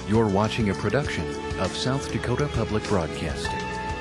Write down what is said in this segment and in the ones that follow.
You're watching a production of South Dakota Public Broadcasting.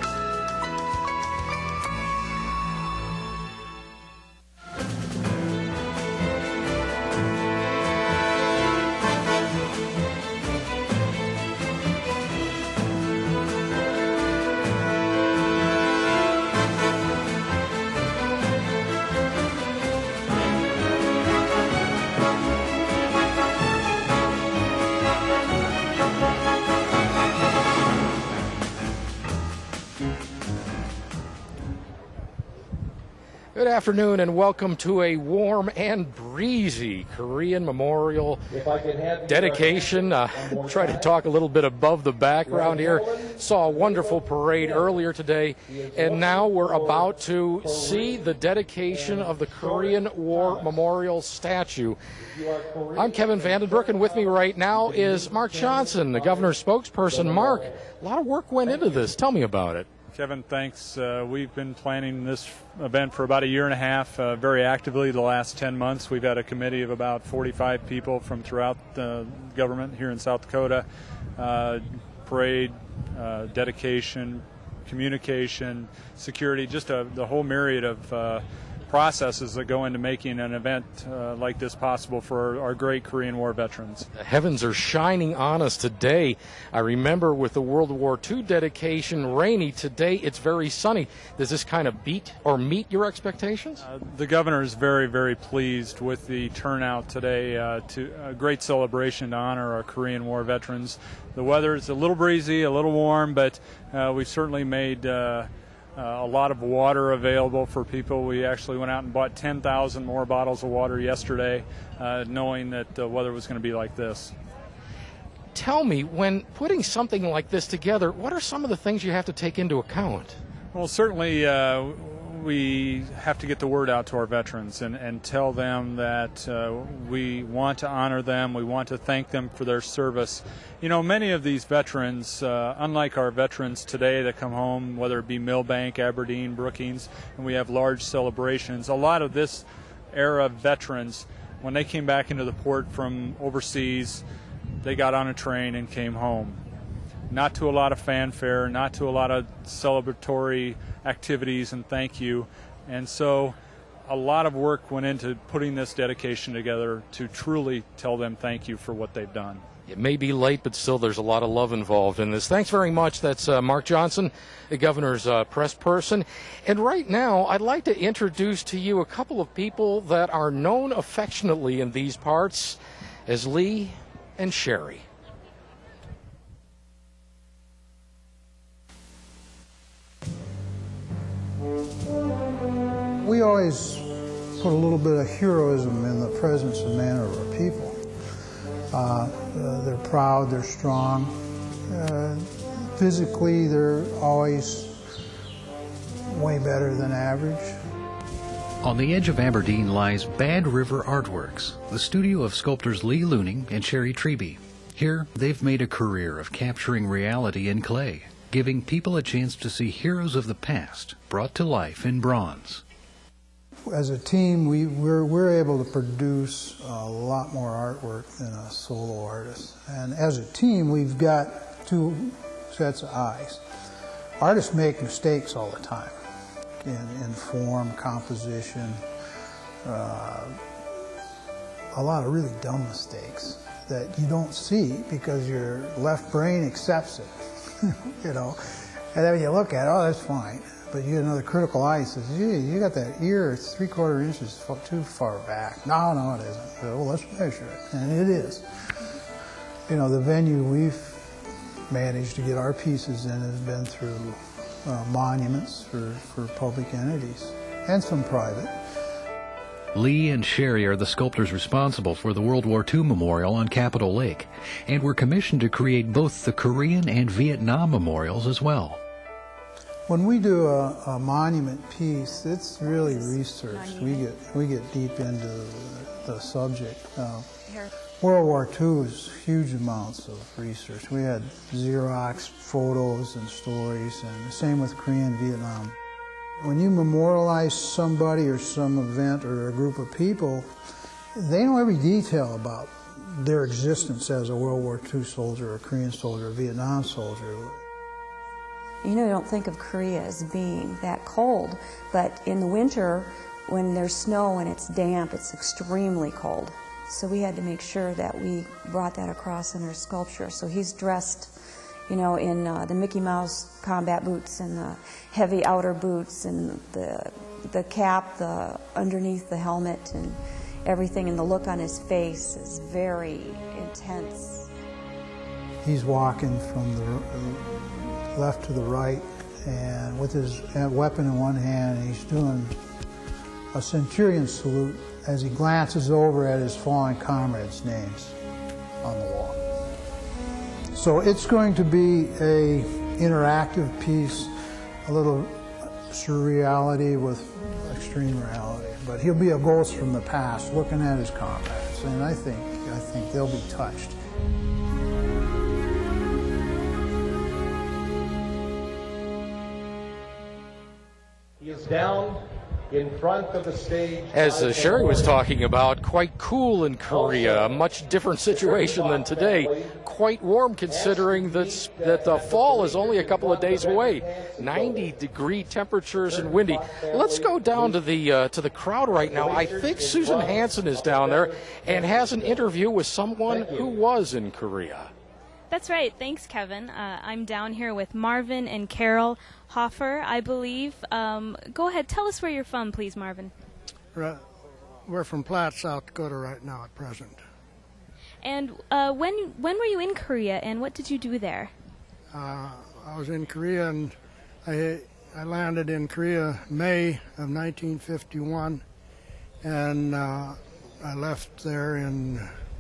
Good afternoon and welcome to a warm and breezy Korean Memorial dedication. Try to talk a little bit above the background here. Saw a wonderful parade earlier today, and now we're about to see the dedication of the Korean War Memorial statue. I'm Kevin Vandenbroek, and with me right now is Mark Johnson, the governor's spokesperson. Mark, a lot of work went into this. Tell me about it. Kevin, thanks. We've been planning this event for about a year and a half, very actively the last 10 months. We've had a committee of about 45 people from throughout the government here in South Dakota. Parade, dedication, communication, security, just the whole myriad of processes that go into making an event like this possible for our great Korean War veterans. The heavens are shining on us today. I remember with the World War II dedication, rainy. Today it's very sunny. Does this kind of beat or meet your expectations? The governor is very, very pleased with the turnout today. To a great celebration to honor our Korean War veterans. The weather is a little breezy, a little warm, but we've certainly made a lot of water available for people. We actually went out and bought 10,000 more bottles of water yesterday, knowing that the weather was going to be like this. Tell me, when putting something like this together, what are some of the things you have to take into account? Well, certainly we have to get the word out to our veterans and tell them that we want to honor them, we want to thank them for their service. You know, many of these veterans, unlike our veterans today that come home, whether it be Millbank, Aberdeen, Brookings, and we have large celebrations, a lot of this era veterans, when they came back into the port from overseas, they got on a train and came home. Not to a lot of fanfare, not to a lot of celebratory activities and thank you. And so a lot of work went into putting this dedication together to truly tell them thank you for what they've done. It may be late, but still there's a lot of love involved in this. Thanks very much. That's Mark Johnson, the governor's press person. And right now, I'd like to introduce to you a couple of people that are known affectionately in these parts as Lee and Sherry. We always put a little bit of heroism in the presence and manner of our people. They're proud, they're strong. Physically, they're always way better than average. On the edge of Aberdeen lies Bad River Artworks, the studio of sculptors Lee Looning and Sherry Treby. Here, they've made a career of capturing reality in clay, giving people a chance to see heroes of the past brought to life in bronze. As a team, we're able to produce a lot more artwork than a solo artist. And as a team, we've got two sets of eyes. Artists make mistakes all the time in form, composition, a lot of really dumb mistakes that you don't see because your left brain accepts it, you know. And then when you look at it, oh, that's fine. But you get another critical eye that says, gee, you got that ear 3/4 inches too far back. No, it isn't. So, well, let's measure it. And it is. You know, the venue we've managed to get our pieces in has been through monuments for public entities and some private. Lee and Sherry are the sculptors responsible for the World War II memorial on Capitol Lake, and were commissioned to create both the Korean and Vietnam memorials as well. When we do a monument piece, it's really researched. We get deep into the subject. World War II is huge amounts of research. We had Xerox photos and stories, and the same with Korean, Vietnam. When you memorialize somebody or some event or a group of people, they know every detail about their existence as a World War II soldier, a Korean soldier, a Vietnam soldier. You know, you don't think of Korea as being that cold, but in the winter, when there's snow and it's damp, it's extremely cold. So we had to make sure that we brought that across in our sculpture. So he's dressed, you know, in the Mickey Mouse combat boots and the heavy outer boots and the cap, the underneath the helmet and everything, and the look on his face is very intense. He's walking from the left to the right, and with his weapon in one hand, he's doing a centurion salute as he glances over at his fallen comrades' names on the wall. So it's going to be a interactive piece, a little surreality with extreme reality. But he'll be a ghost from the past looking at his comrades, and I think they'll be touched. He is down in front of the stage. As Sherry was talking about, quite cool in Korea, a much different situation than today. Quite warm considering that the fall is only a couple of days away. 90-degree temperatures and windy. Let's go down to the crowd right now. I think Susan Hansen is down there and has an interview with someone who was in Korea. That's right. Thanks, Kevin. I'm down here with Marvin and Carol Hoffer, I believe. Go ahead. Tell us where you're from, please, Marvin. We're from Platte, South Dakota right now at present. And when were you in Korea, and what did you do there? I was in Korea, and I landed in Korea May of 1951, and I left there in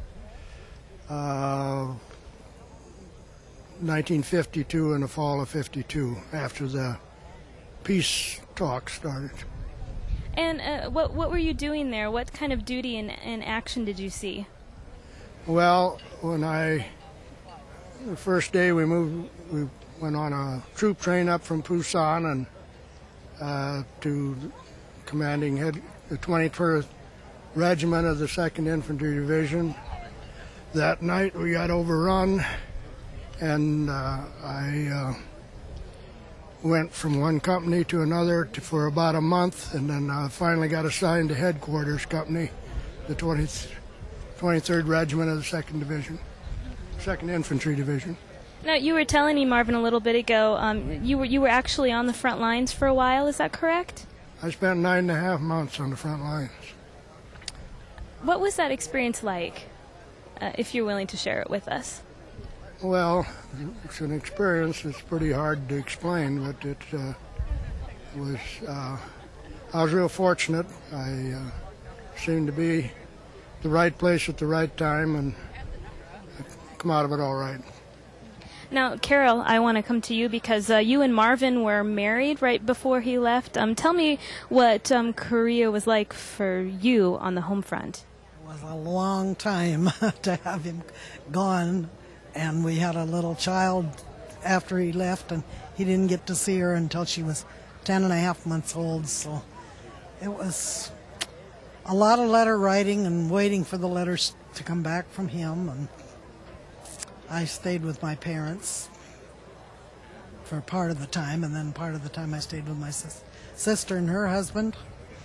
1952 in the fall of 52 after the peace talks started. And what were you doing there? What kind of duty and action did you see? Well, the first day we went on a troop train up from Busan and to commanding the 21st Regiment of the 2nd Infantry Division. That night we got overrun, and I went from one company to another for about a month, and then finally got assigned to headquarters company, the 23rd Regiment of the 2nd Division, 2nd Infantry Division. Now, you were telling me, Marvin, a little bit ago, you were actually on the front lines for a while. Is that correct? I spent 9.5 months on the front lines. What was that experience like, if you're willing to share it with us? Well, it's an experience that's pretty hard to explain, but it was. I was real fortunate. I seemed to be the right place at the right time, and I come out of it all right. Now, Carol, I want to come to you because you and Marvin were married right before he left. Tell me what Korea was like for you on the home front. It was a long time to have him gone, and we had a little child after he left, and he didn't get to see her until she was 10.5 months old, so it was a lot of letter writing and waiting for the letters to come back from him, and I stayed with my parents for part of the time, and then part of the time I stayed with my sister and her husband.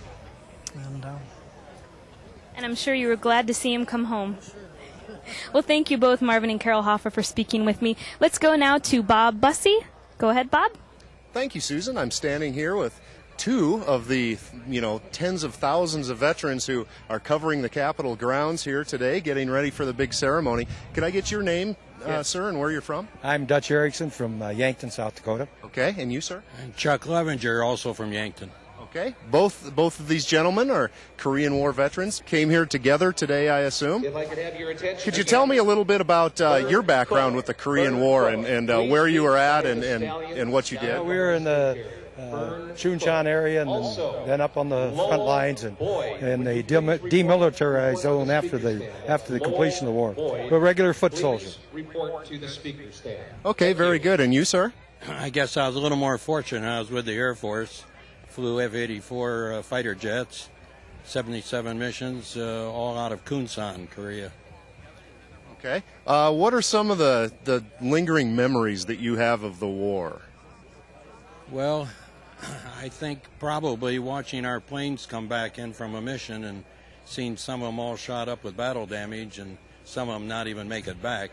And I'm sure you were glad to see him come home. Well, thank you both, Marvin and Carol Hoffer, for speaking with me. Let's go now to Bob Bussey. Go ahead, Bob. Thank you, Susan. I'm standing here with two of the, tens of thousands of veterans who are covering the Capitol grounds here today, getting ready for the big ceremony. Could I get your name, yes, sir, and where you're from? I'm Dutch Erickson from Yankton, South Dakota. Okay, and you, sir? I'm Chuck Levenger, also from Yankton. Okay, both of these gentlemen are Korean War veterans, came here together today, I assume. If I could have your attention. Could you tell me a little bit about your background with the Korean War and where you were at and what you did? We were in the Chuncheon area and then up on the front lines and the demilitarized zone after the completion of the war. We're regular foot soldiers. Report to the speaker stand. Okay, very good. And you, sir? I guess I was a little more fortunate. I was with the Air Force, flew F-84 fighter jets, 77 missions, all out of Kunsan, Korea. Okay. What are some of the lingering memories that you have of the war? Well, I think probably watching our planes come back in from a mission and seeing some of them all shot up with battle damage and some of them not even make it back.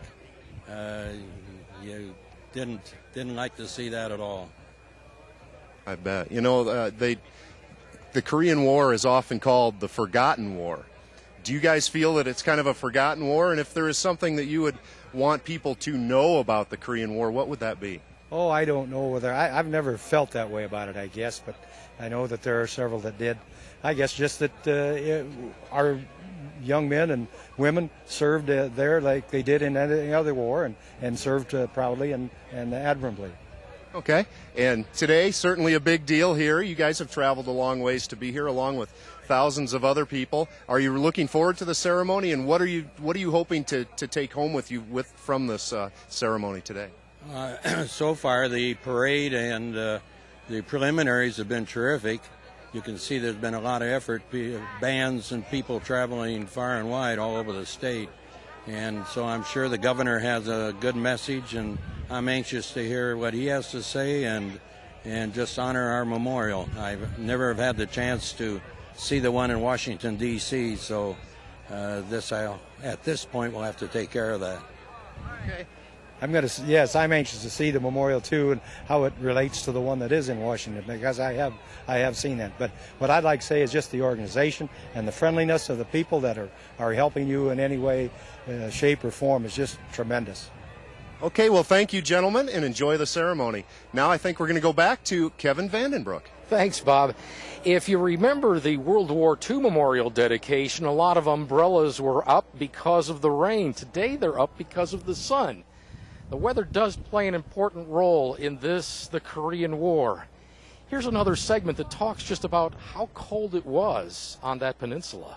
You didn't like to see that at all. I bet. You know, the Korean War is often called the forgotten war. Do you guys feel that it's kind of a forgotten war? And if there is something that you would want people to know about the Korean War, what would that be? Oh, I don't know whether I've never felt that way about it, I guess, but I know that there are several that did. I guess just that our young men and women served there like they did in any other war and served proudly and admirably. Okay, and today, certainly a big deal here. You guys have traveled a long ways to be here, along with thousands of other people. Are you looking forward to the ceremony, and what are you hoping to take home with you from this ceremony today? So far, the parade and the preliminaries have been terrific. You can see there's been a lot of effort, bands and people traveling far and wide all over the state. And so I'm sure the governor has a good message, and I'm anxious to hear what he has to say and just honor our memorial. I've never have had the chance to see the one in Washington, D.C., so at this point we'll have to take care of that. Okay. Yes, I'm anxious to see the memorial too and how it relates to the one that is in Washington, because I have seen that. But what I'd like to say is just the organization and the friendliness of the people that are helping you in any way, shape, or form is just tremendous. Okay, well, thank you, gentlemen, and enjoy the ceremony. Now I think we're going to go back to Kevin Vandenbroek. Thanks, Bob. If you remember the World War II memorial dedication, a lot of umbrellas were up because of the rain. Today they're up because of the sun. The weather does play an important role in the Korean War. Here's another segment that talks just about how cold it was on that peninsula.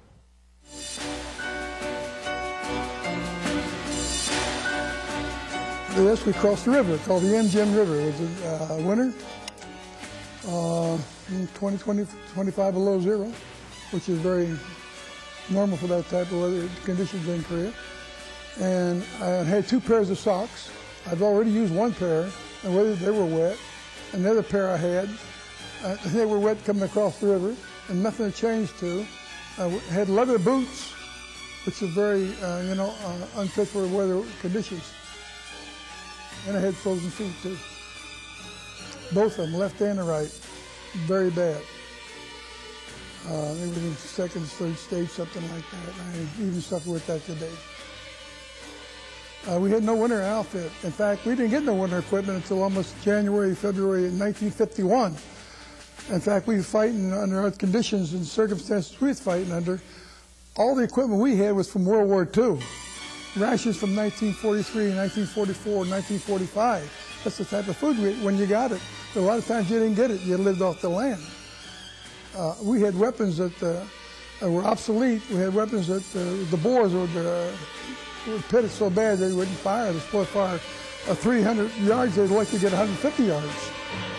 Yes, we crossed the river called the Yenjin River. It was winter, 25 below zero, which is very normal for that type of weather conditions in Korea. And I had 2 pairs of socks. I've already used 1 pair, and whether they were wet. And the other pair I had, they were wet coming across the river, and nothing had changed to. I had leather boots, which is very, unfit for weather conditions. And I had frozen feet too. Both of them, left and the right, very bad. They were in second, third stage, something like that. I even suffer with that today. We had no winter outfit. In fact, we didn't get no winter equipment until almost January, February of 1951. In fact, we were fighting under other conditions and circumstances we were fighting under. All the equipment we had was from World War II. Rations from 1943, 1944, 1945. That's the type of food we ate when you got it. But a lot of times you didn't get it. You lived off the land. We had weapons that were obsolete. We had weapons that the Boers would pit it so bad they wouldn't fire. They supposed to fire 300 yards. They'd like to get 150 yards.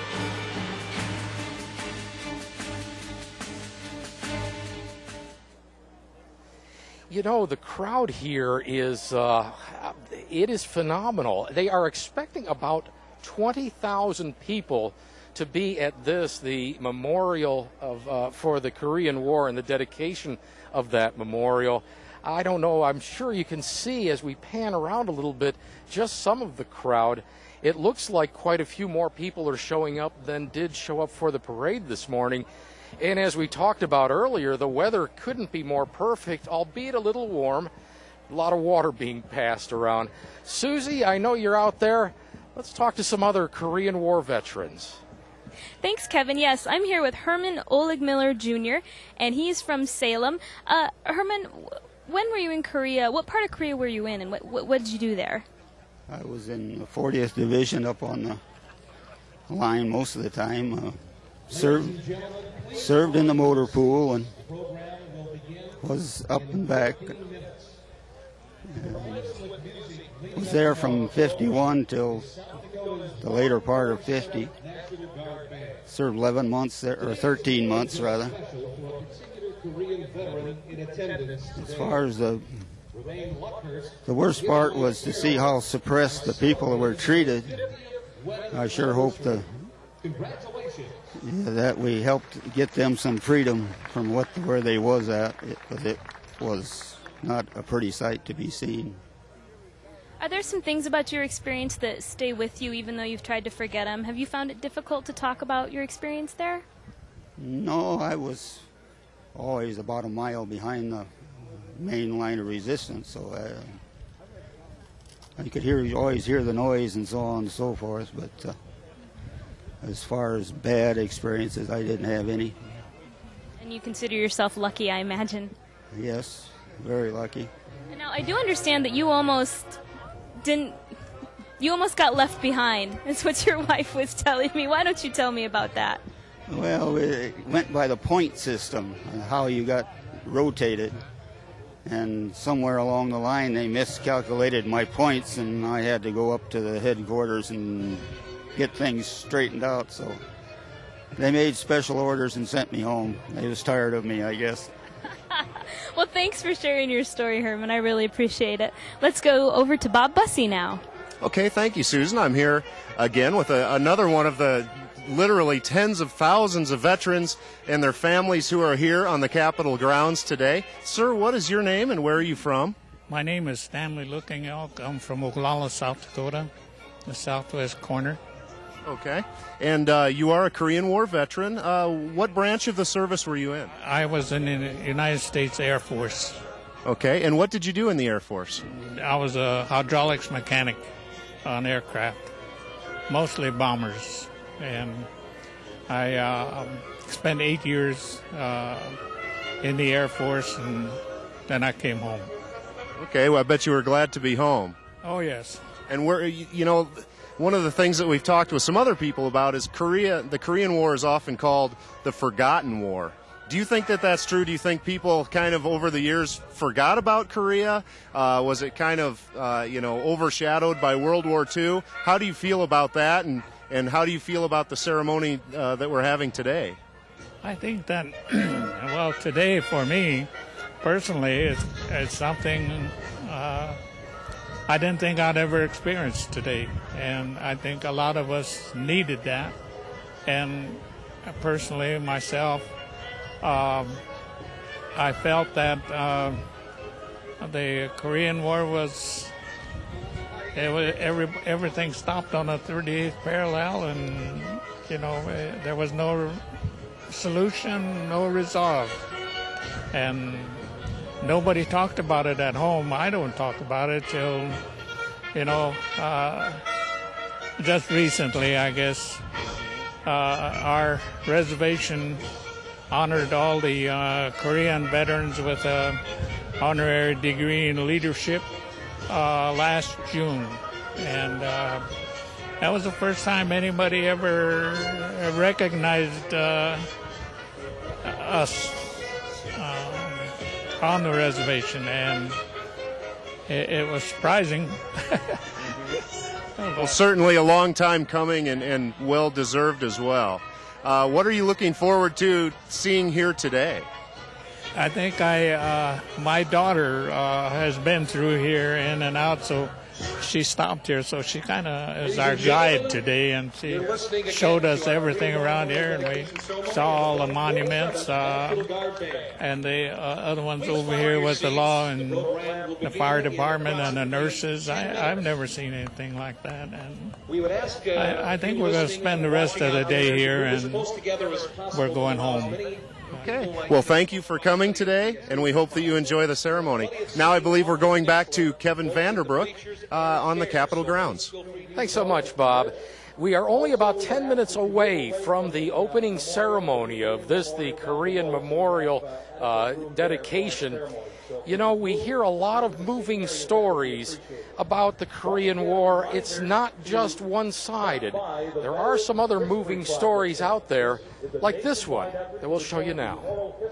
You know, the crowd here is, it is phenomenal. They are expecting about 20,000 people to be at the memorial for the Korean War and the dedication of that memorial. I don't know, I'm sure you can see as we pan around a little bit just some of the crowd. It looks like quite a few more people are showing up than did show up for the parade this morning. And as we talked about earlier, the weather couldn't be more perfect, albeit a little warm. A lot of water being passed around. Susie, I know you're out there. Let's talk to some other Korean War veterans. Thanks, Kevin. Yes, I'm here with Herman Oleg Miller Jr., and he's from Salem. Herman, when were you in Korea? What part of Korea were you in, and what did you do there? I was in the 40th Division up on the line most of the time. Served in the motor pool and was up and back. Was there from 51 till the later part of 50. Served 11 months there, or 13 months rather. As far as the the worst part was to see how suppressed the people were treated. I sure hope that we helped get them some freedom from where they was at, because it was not a pretty sight to be seen. Are there some things about your experience that stay with you even though you've tried to forget them? Have you found it difficult to talk about your experience there? No, I was always about a mile behind the main line of resistance, so I could always hear the noise and so on and so forth, but as far as bad experiences, I didn't have any. And you consider yourself lucky, I imagine. Yes, very lucky. And now, I do understand that you almost got left behind. That's what your wife was telling me. Why don't you tell me about that? Well, it went by the point system, how you got rotated. And somewhere along the line, they miscalculated my points, and I had to go up to the headquarters and get things straightened out. So they made special orders and sent me home. They was tired of me, I guess. Well, thanks for sharing your story, Herman. I really appreciate it. Let's go over to Bob Bussey now. Okay, thank you, Susan. I'm here again with another one of the literally tens of thousands of veterans and their families who are here on the Capitol grounds today. Sir, what is your name and where are you from? My name is Stanley Looking Elk. I'm from Oglala, South Dakota, the southwest corner. Okay. And you are a Korean War veteran. What branch of the service were you in? I was in the United States Air Force. Okay. And what did you do in the Air Force? I was a hydraulics mechanic on aircraft, mostly bombers. And I spent 8 years in the Air Force, and then I came home. Okay, well, I bet you were glad to be home. Oh, yes. And one of the things that we've talked with some other people about is the Korean War is often called the forgotten war. Do you think that that's true? Do you think people kind of over the years forgot about Korea? Was it kind of, overshadowed by World War II? How do you feel about that? And how do you feel about the ceremony that we're having today? I think that, well, today for me, personally, it's something I didn't think I'd ever experience today. And I think a lot of us needed that. And personally, myself, I felt that the Korean War everything stopped on the 38th parallel, and there was no solution, no resolve, and nobody talked about it at home. I don't talk about it till just recently, I guess. Our reservation honored all the Korean veterans with an honorary degree in leadership last June, and that was the first time anybody ever recognized us on the reservation, and it was surprising. Well, certainly a long time coming and well-deserved as well. What are you looking forward to seeing here today? I think my daughter has been through here in and out, so she stopped here, so she kind of is our guide today, and she showed us everything around here, and we saw all the monuments, and the other ones over here with the law and the fire department and the nurses. I've never seen anything like that, and I think we're going to spend the rest of the day here, and we're going home. Okay. Well, thank you for coming today, and we hope that you enjoy the ceremony. Now I believe we're going back to Kevin Vanderbrook on the Capitol grounds. Thanks so much, Bob. We are only about 10 minutes away from the opening ceremony of the Korean Memorial dedication. You know, we hear a lot of moving stories about the Korean War. It's not just one-sided. There are some other moving stories out there, like this one that we'll show you now.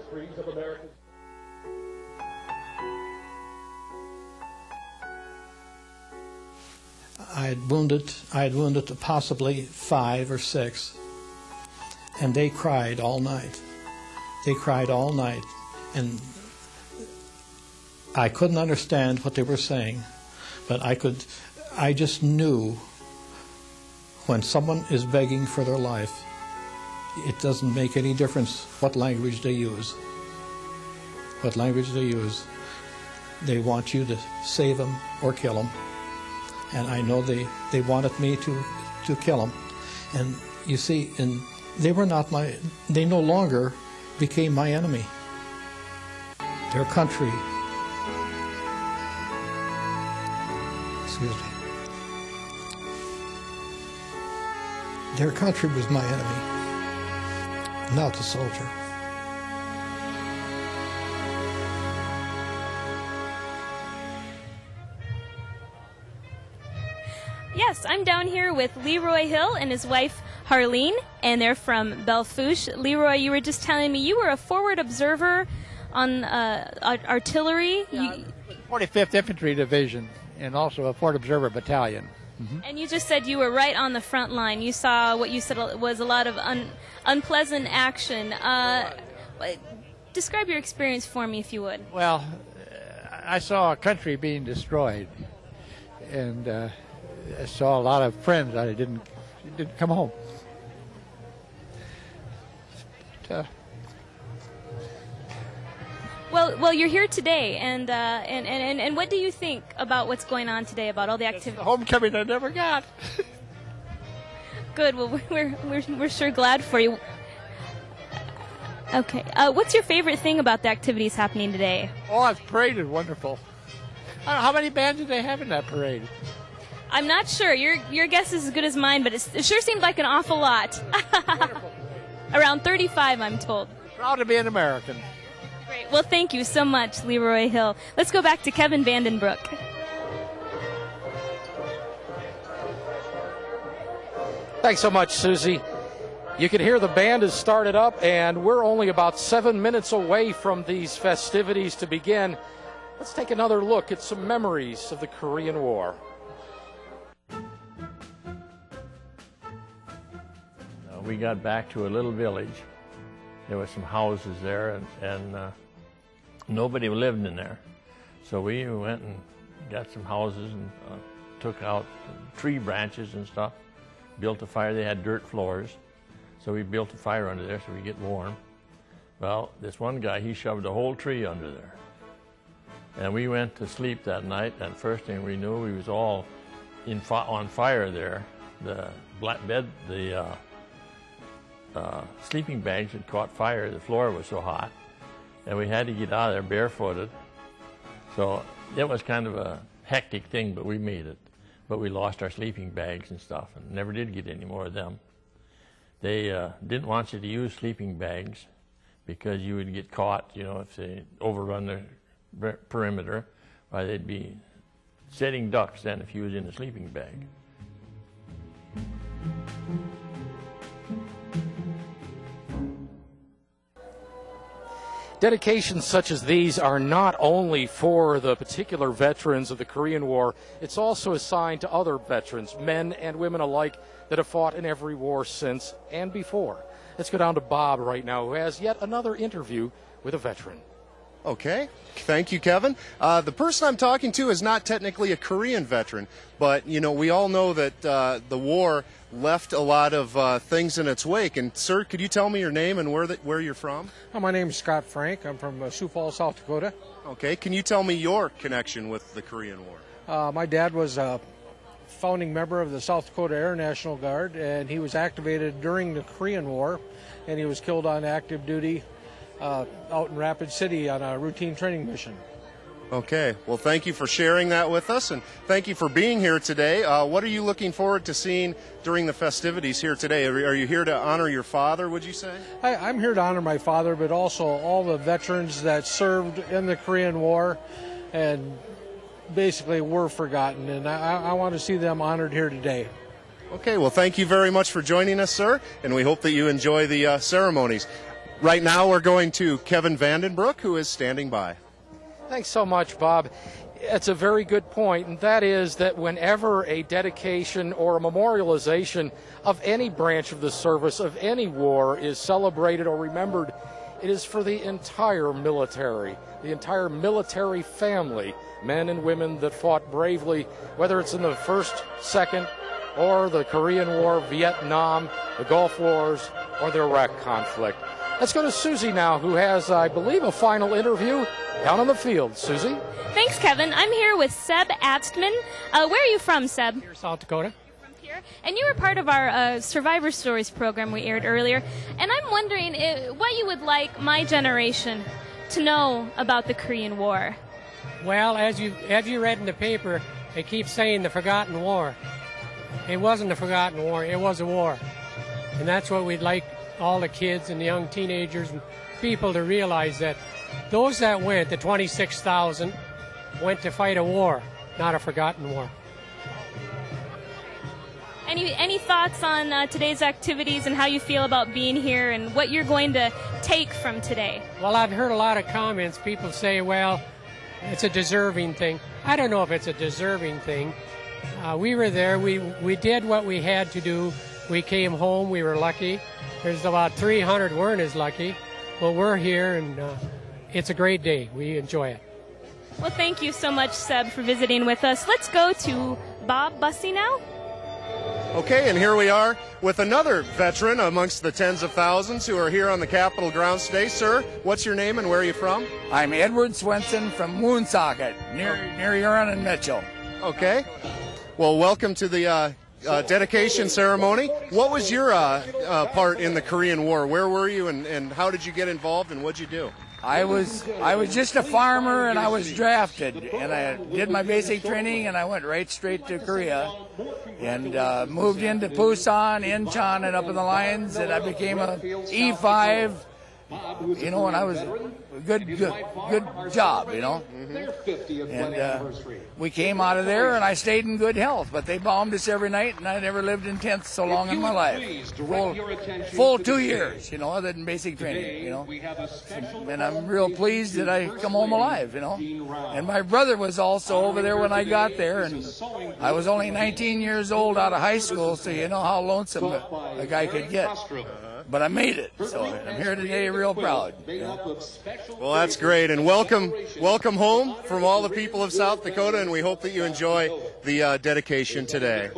I had wounded possibly 5 or 6, and they cried all night. They cried all night, and I couldn't understand what they were saying, but I just knew when someone is begging for their life, it doesn't make any difference what language they use. What language they use. They want you to save them or kill them. And I know they wanted me to kill them. And you see, they no longer became my enemy. Their country, excuse me, their country was my enemy, not the soldier. Yes, I'm down here with Leroy Hill and his wife Harleen, and they're from Belfouche. Leroy, you were just telling me you were a forward observer on artillery. Yeah, 45th Infantry Division, and also a forward observer battalion. Mm-hmm. And you just said you were right on the front line. You saw what you said was a lot of unpleasant action. Describe your experience for me, if you would. Well, I saw a country being destroyed, and I saw a lot of friends that didn't come home. Well, you're here today, and what do you think about what's going on today, about all the activity? The homecoming I never got. Good. Well, we're sure glad for you. Okay. What's your favorite thing about the activities happening today? Oh, the parade is wonderful. I don't know, how many bands did they have in that parade? I'm not sure. Your guess is as good as mine, but it sure seemed like an awful lot. Around 35, I'm told. Proud to be an American. Great. Well, thank you so much, Leroy Hill. Let's go back to Kevin Vandenbroek. Thanks so much, Susie. You can hear the band has started up, and we're only about 7 minutes away from these festivities to begin. Let's take another look at some memories of the Korean War. We got back to a little village. There were some houses there, and nobody lived in there. So we went and got some houses and took out tree branches and stuff, built a fire. They had dirt floors, so we built a fire under there so we get warm. Well, this one guy, he shoved a whole tree under there. And we went to sleep that night, and first thing we knew, we was all on fire there. The black bed, the sleeping bags had caught fire. The floor was so hot, and we had to get out of there barefooted. So it was kind of a hectic thing, but we made it. But we lost our sleeping bags and stuff, and never did get any more of them. They didn't want you to use sleeping bags because you would get caught, you know, if they overrun the perimeter. Why, they'd be setting ducks then if you was in a sleeping bag. Dedications such as these are not only for the particular veterans of the Korean War, it's also assigned to other veterans, men and women alike, that have fought in every war since and before. Let's go down to Bob right now, who has yet another interview with a veteran. Okay, thank you, Kevin. The person I'm talking to is not technically a Korean veteran, but, you know, we all know that the war left a lot of things in its wake. And, sir, could you tell me your name and where you're from? My name is Scott Frank. I'm from Sioux Falls, South Dakota. Okay, can you tell me your connection with the Korean War? My dad was a founding member of the South Dakota Air National Guard, and he was activated during the Korean War, and he was killed on active duty out in Rapid City on a routine training mission. Okay, well, thank you for sharing that with us, and thank you for being here today. What are you looking forward to seeing during the festivities here today? Are you here to honor your father, would you say? I'm here to honor my father, but also all the veterans that served in the Korean War and basically were forgotten, and I want to see them honored here today. Okay, well, thank you very much for joining us, sir, and we hope that you enjoy the ceremonies. Right now we're going to Kevin Vandenbroek, who is standing by. Thanks so much, Bob. It's a very good point, and that is that whenever a dedication or a memorialization of any branch of the service of any war is celebrated or remembered It is for the entire military family, men and women that fought bravely, whether it's in the First, Second, or the Korean War, Vietnam, the Gulf Wars, or the Iraq conflict. Let's go to Susie now, who has, I believe, a final interview down on the field. Susie? Thanks, Kevin. I'm here with Seb Abstman. Where are you from, Seb? Here, South Dakota. And you were part of our Survivor Stories program we aired earlier. And I'm wondering what you would like my generation to know about the Korean War. Well, as you read in the paper, they keep saying the forgotten war. It wasn't a forgotten war, it was a war. And that's what we'd like all the kids and the young teenagers and people to realize, that those that went, the 26,000, went to fight a war, not a forgotten war. Any thoughts on today's activities and how you feel about being here and what you're going to take from today? Well, I've heard a lot of comments. People say, well, it's a deserving thing. I don't know if it's a deserving thing. We were there. We did what we had to do. We came home. We were lucky. There's about 300 weren't as lucky. But we're here, and it's a great day. We enjoy it. Well, thank you so much, Seb, for visiting with us. Let's go to Bob Bussey now. Okay, and here we are with another veteran amongst the tens of thousands who are here on the Capitol grounds today. Sir, what's your name and where are you from? I'm Edward Swenson from Woonsocket, near Huron and Mitchell. Okay. Well, welcome to the dedication ceremony. What was your part in the Korean War? Where were you and how did you get involved and what'd you do? I was just a farmer and I was drafted, and I did my basic training and I went right straight to Korea and moved into Busan, Incheon, and up in the lines, and I became a E5. You know, and I was a good job, you know. And we came out of there, and I stayed in good health. But they bombed us every night, and I never lived in tents so long in my life. Full 2 years, you know, other than basic training, you know. And I'm real pleased that I come home alive, you know. And my brother was also over there when I got there, and I was only 19 years old out of high school, so you know how lonesome a guy could get. But I made it, so I'm here today real proud. Yeah. Well, that's great, and welcome home from all the people of South Dakota, and we hope that you enjoy the dedication today.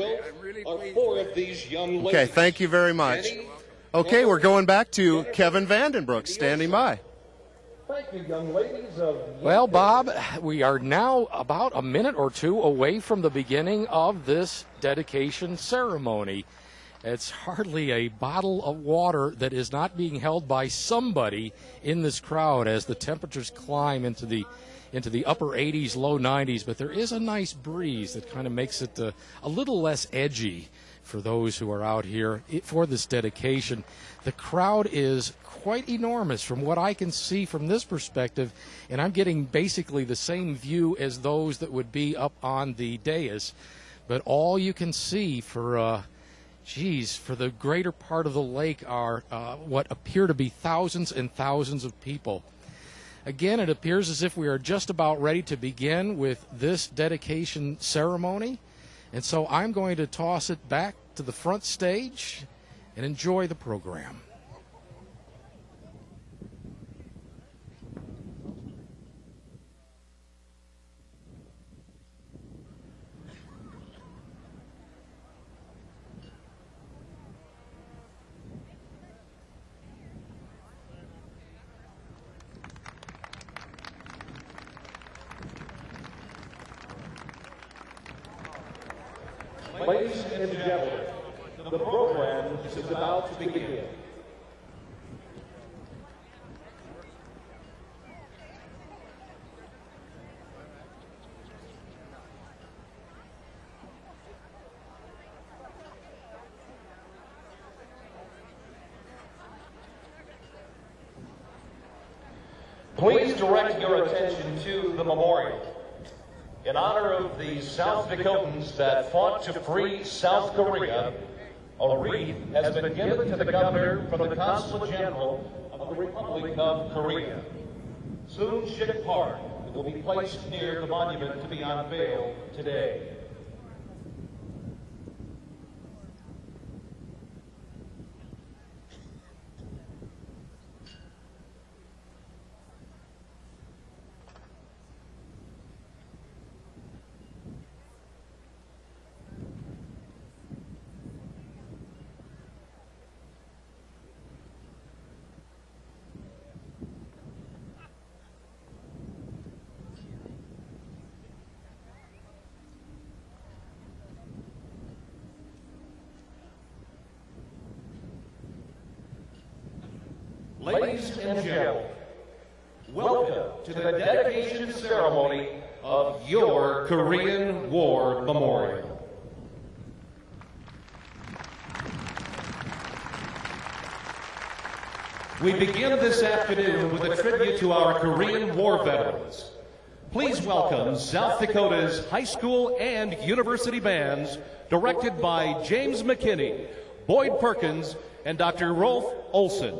Okay, thank you very much. Okay, we're going back to Kevin Vandenbroek, standing by. Thank you, young ladies. Well, Bob, we are now about a minute or two away from the beginning of this dedication ceremony. It's hardly a bottle of water that is not being held by somebody in this crowd as the temperatures climb into the upper 80s, low 90s. But there is a nice breeze that kind of makes it a little less edgy for those who are out here for this dedication. The crowd is quite enormous from what I can see from this perspective, and I'm getting basically the same view as those that would be up on the dais. But all you can see for the greater part of the lake are what appear to be thousands and thousands of people. Again, it appears as if we are just about ready to begin with this dedication ceremony. And so I'm going to toss it back to the front stage and enjoy the program. Ladies and gentlemen, the program is about to begin. Please direct your attention to the memorial. In honor of the South Dakotans that fought to free South Korea, a wreath has been given to the governor from the Consulate General of the Republic of Korea. Soon Shik Park will be placed near the monument to be unveiled today. Ladies and gentlemen, welcome to the dedication ceremony of your Korean War Memorial. We begin this afternoon with a tribute to our Korean War veterans. Please welcome South Dakota's high school and university bands, directed by James McKinney, Boyd Perkins, and Dr. Rolf Olson.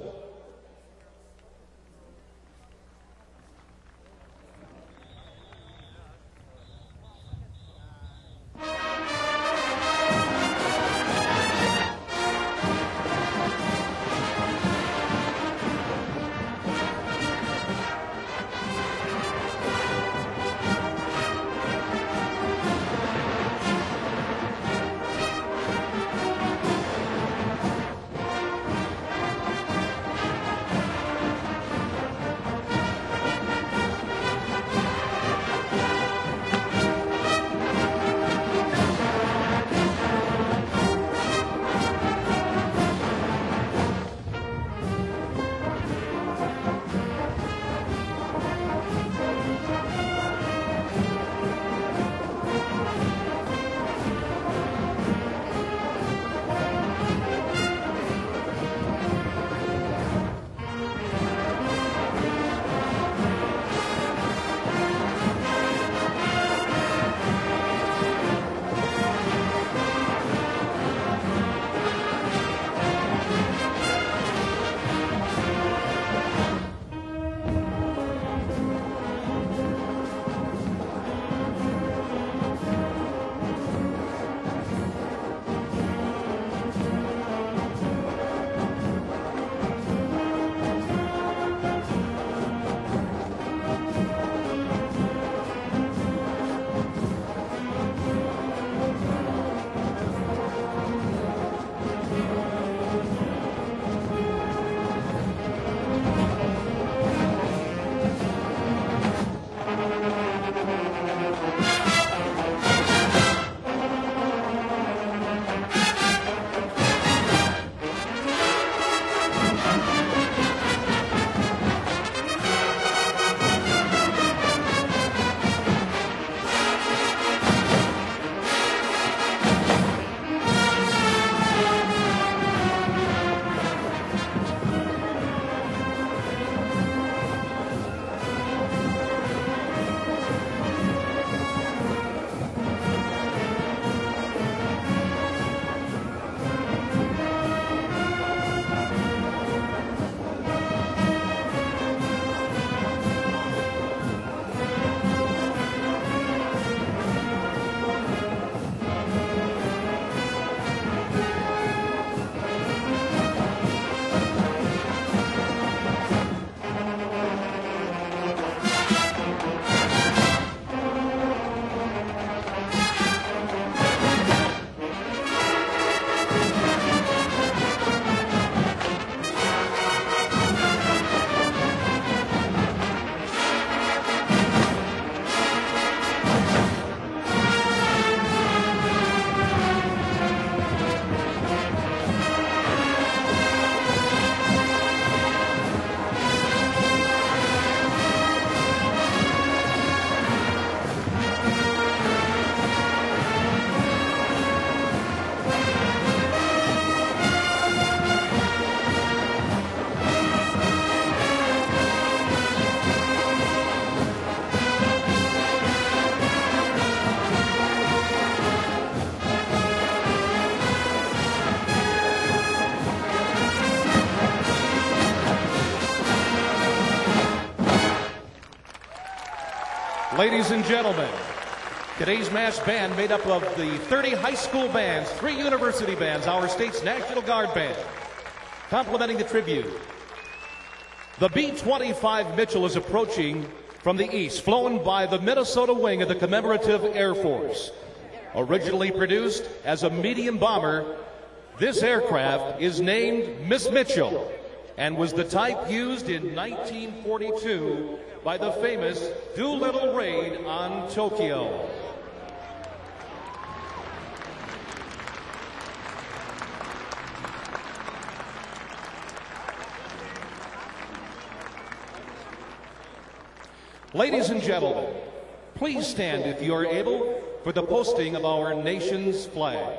Ladies and gentlemen, today's mass band made up of the 30 high school bands, 3 university bands, our state's National Guard band. Complementing the tribute, the B-25 Mitchell is approaching from the east, flown by the Minnesota wing of the Commemorative Air Force. Originally produced as a medium bomber, this aircraft is named Miss Mitchell and was the type used in 1942 by the famous Doolittle raid on Tokyo. Ladies and gentlemen, please stand if you are able for the posting of our nation's flag.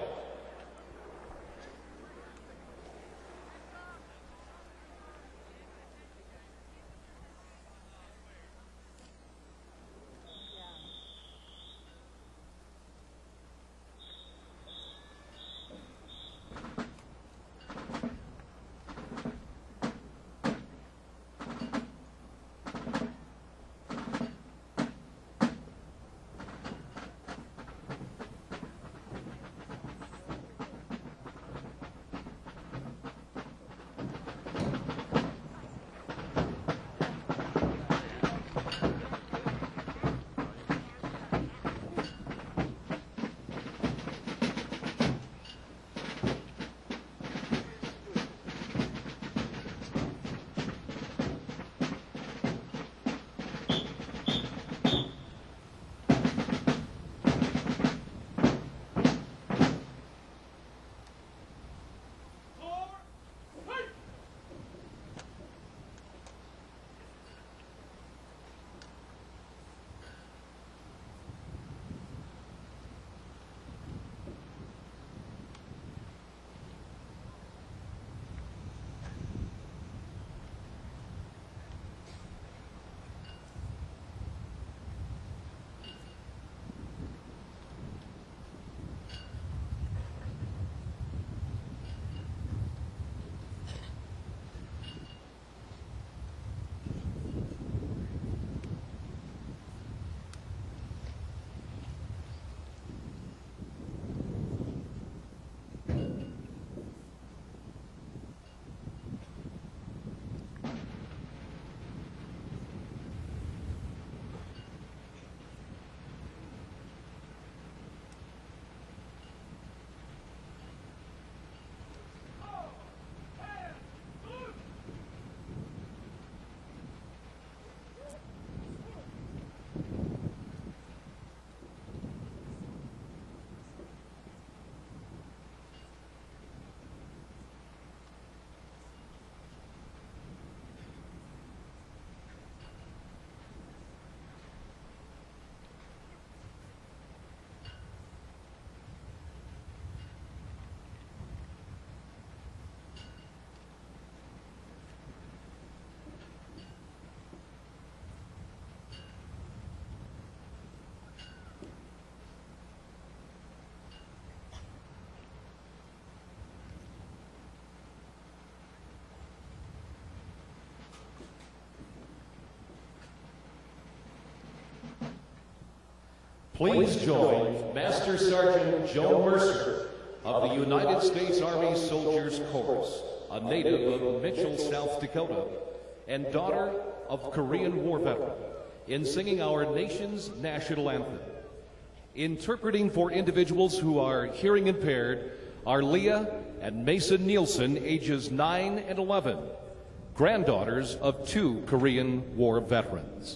Please join Master Sergeant Joe Mercer of the United States Army Soldiers Chorus, a native of Mitchell, South Dakota, and daughter of Korean War veteran, in singing our nation's national anthem. Interpreting for individuals who are hearing impaired are Leah and Mason Nielsen, ages 9 and 11, granddaughters of 2 Korean War veterans.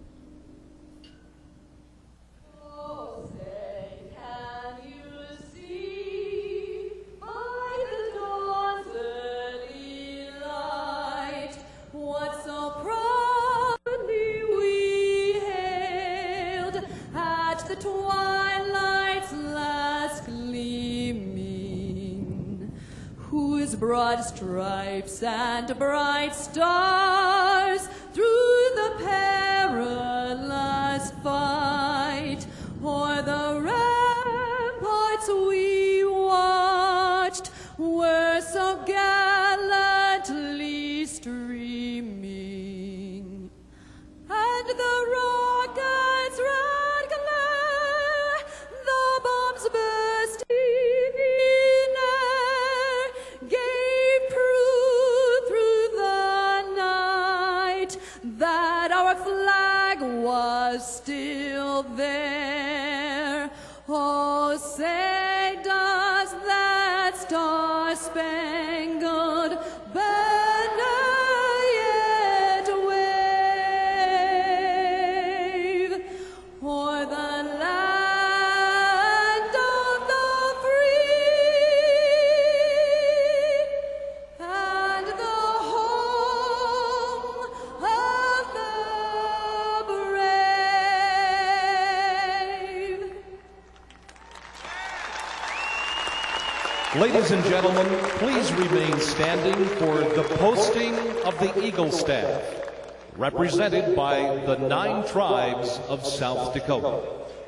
Broad stripes and bright stars through the perilous fight, o'er the ramparts we watched were so gallantly streaming, and the rockets' red glare, the bombs bursting in air, gave proof through the night that our flag was still there. Oh, say does that star-spangled banner yet wave o'er the land of the free and the home of the brave? Ladies and gentlemen, please remain standing for the posting of the Eagle Staff, represented by the 9 tribes of South Dakota.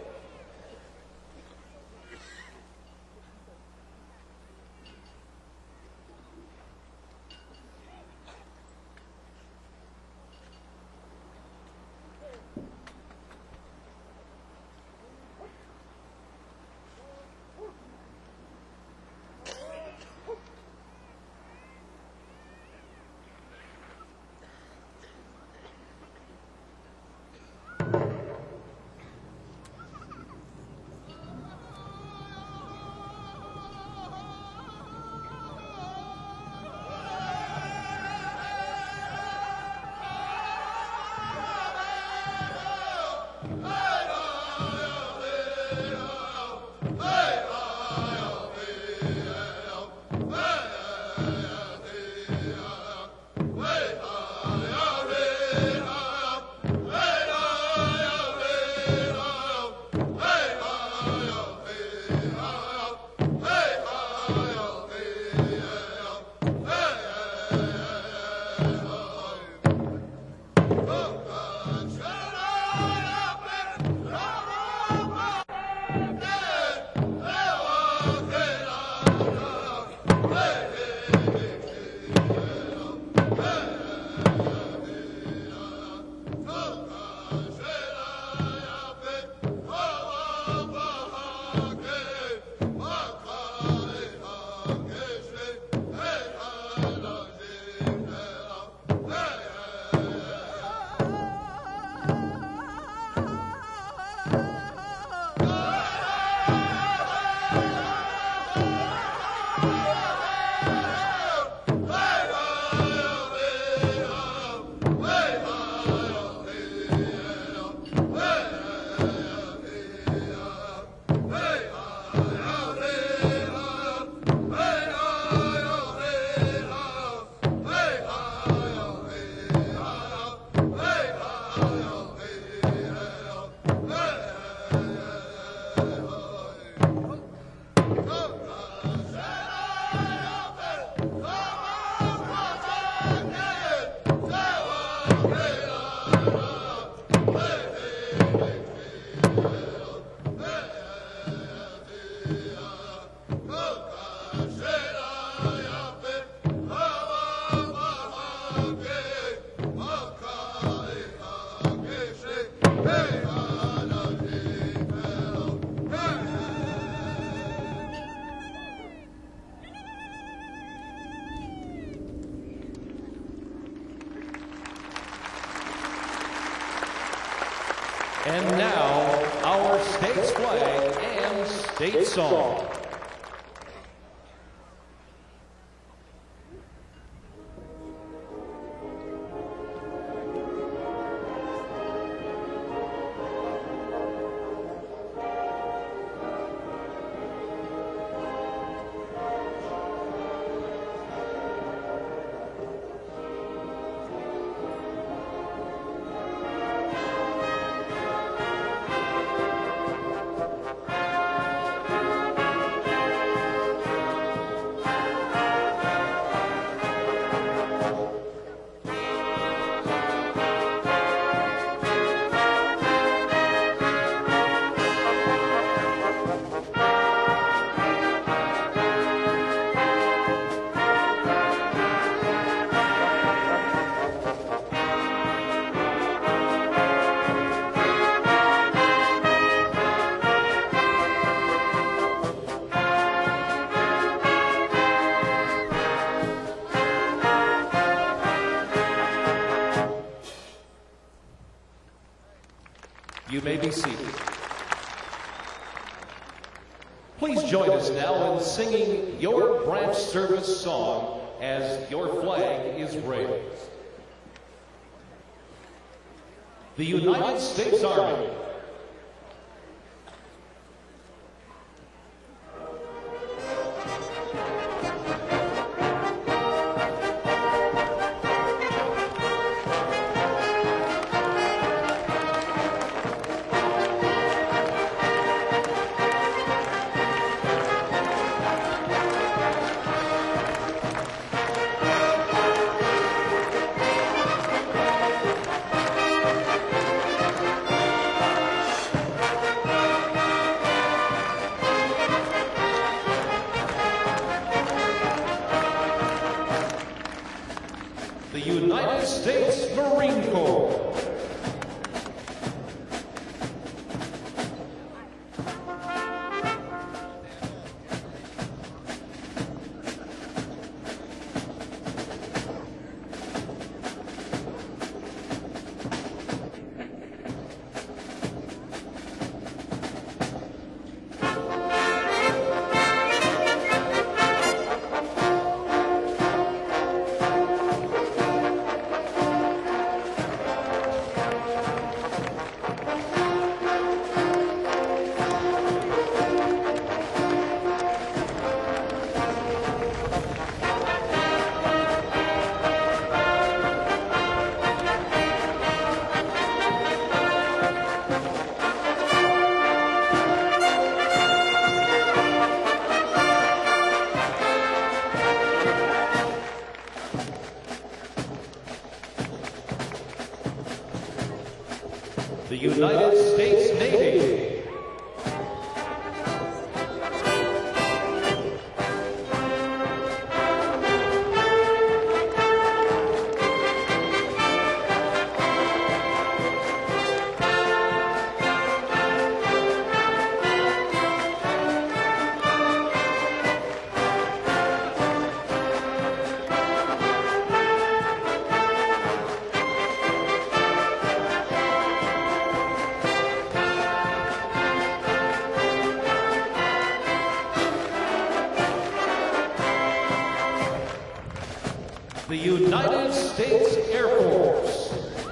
And now, our state's flag and state song. You may be seated. Please join us now in singing your branch service song as your flag is raised. The United States Army. the United States Air Force.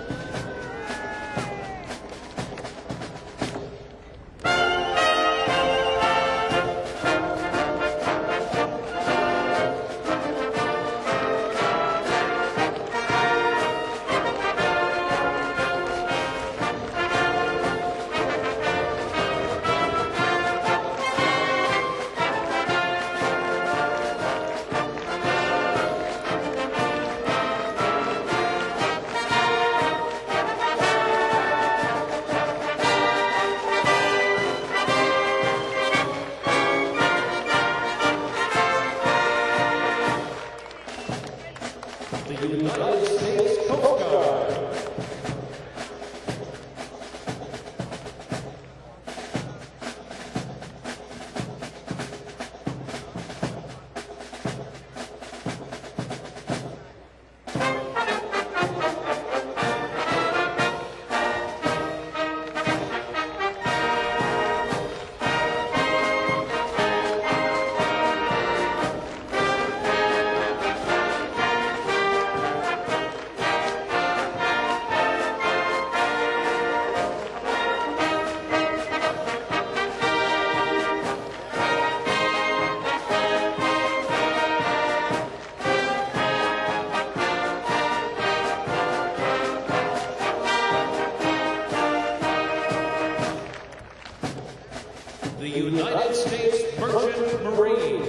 The United States Merchant Marines.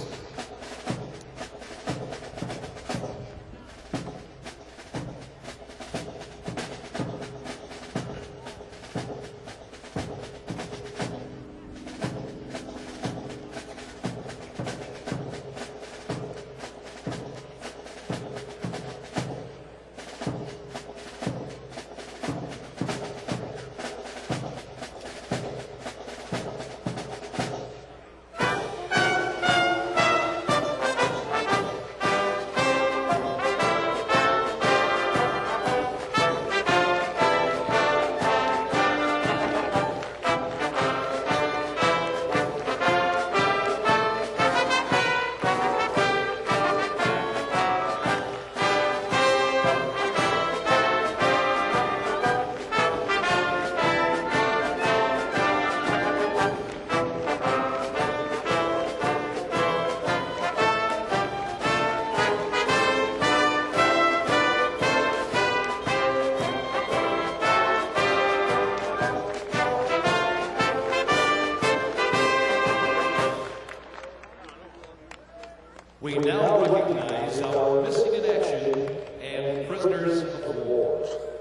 We now recognize our missing in action and prisoners of war.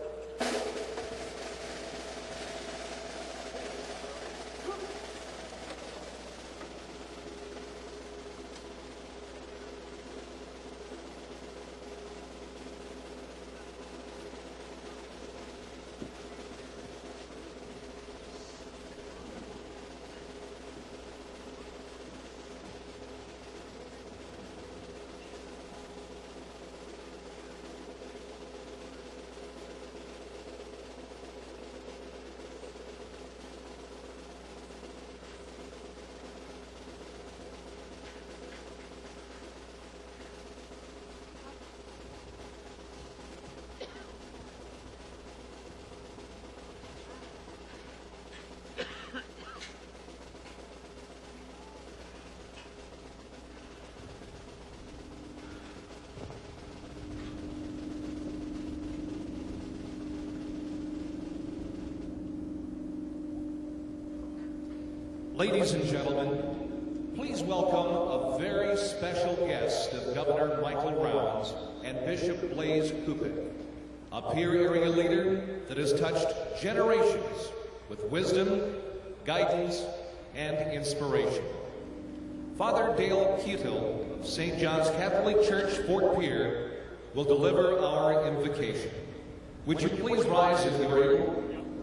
Ladies and gentlemen, please welcome a very special guest of Governor Michael Rounds and Bishop Blaise Kupik, a peer area leader that has touched generations with wisdom, guidance, and inspiration. Father Dale Keatil of St. John's Catholic Church, Fort Pierre, will deliver our invocation. Would you please rise if you are able?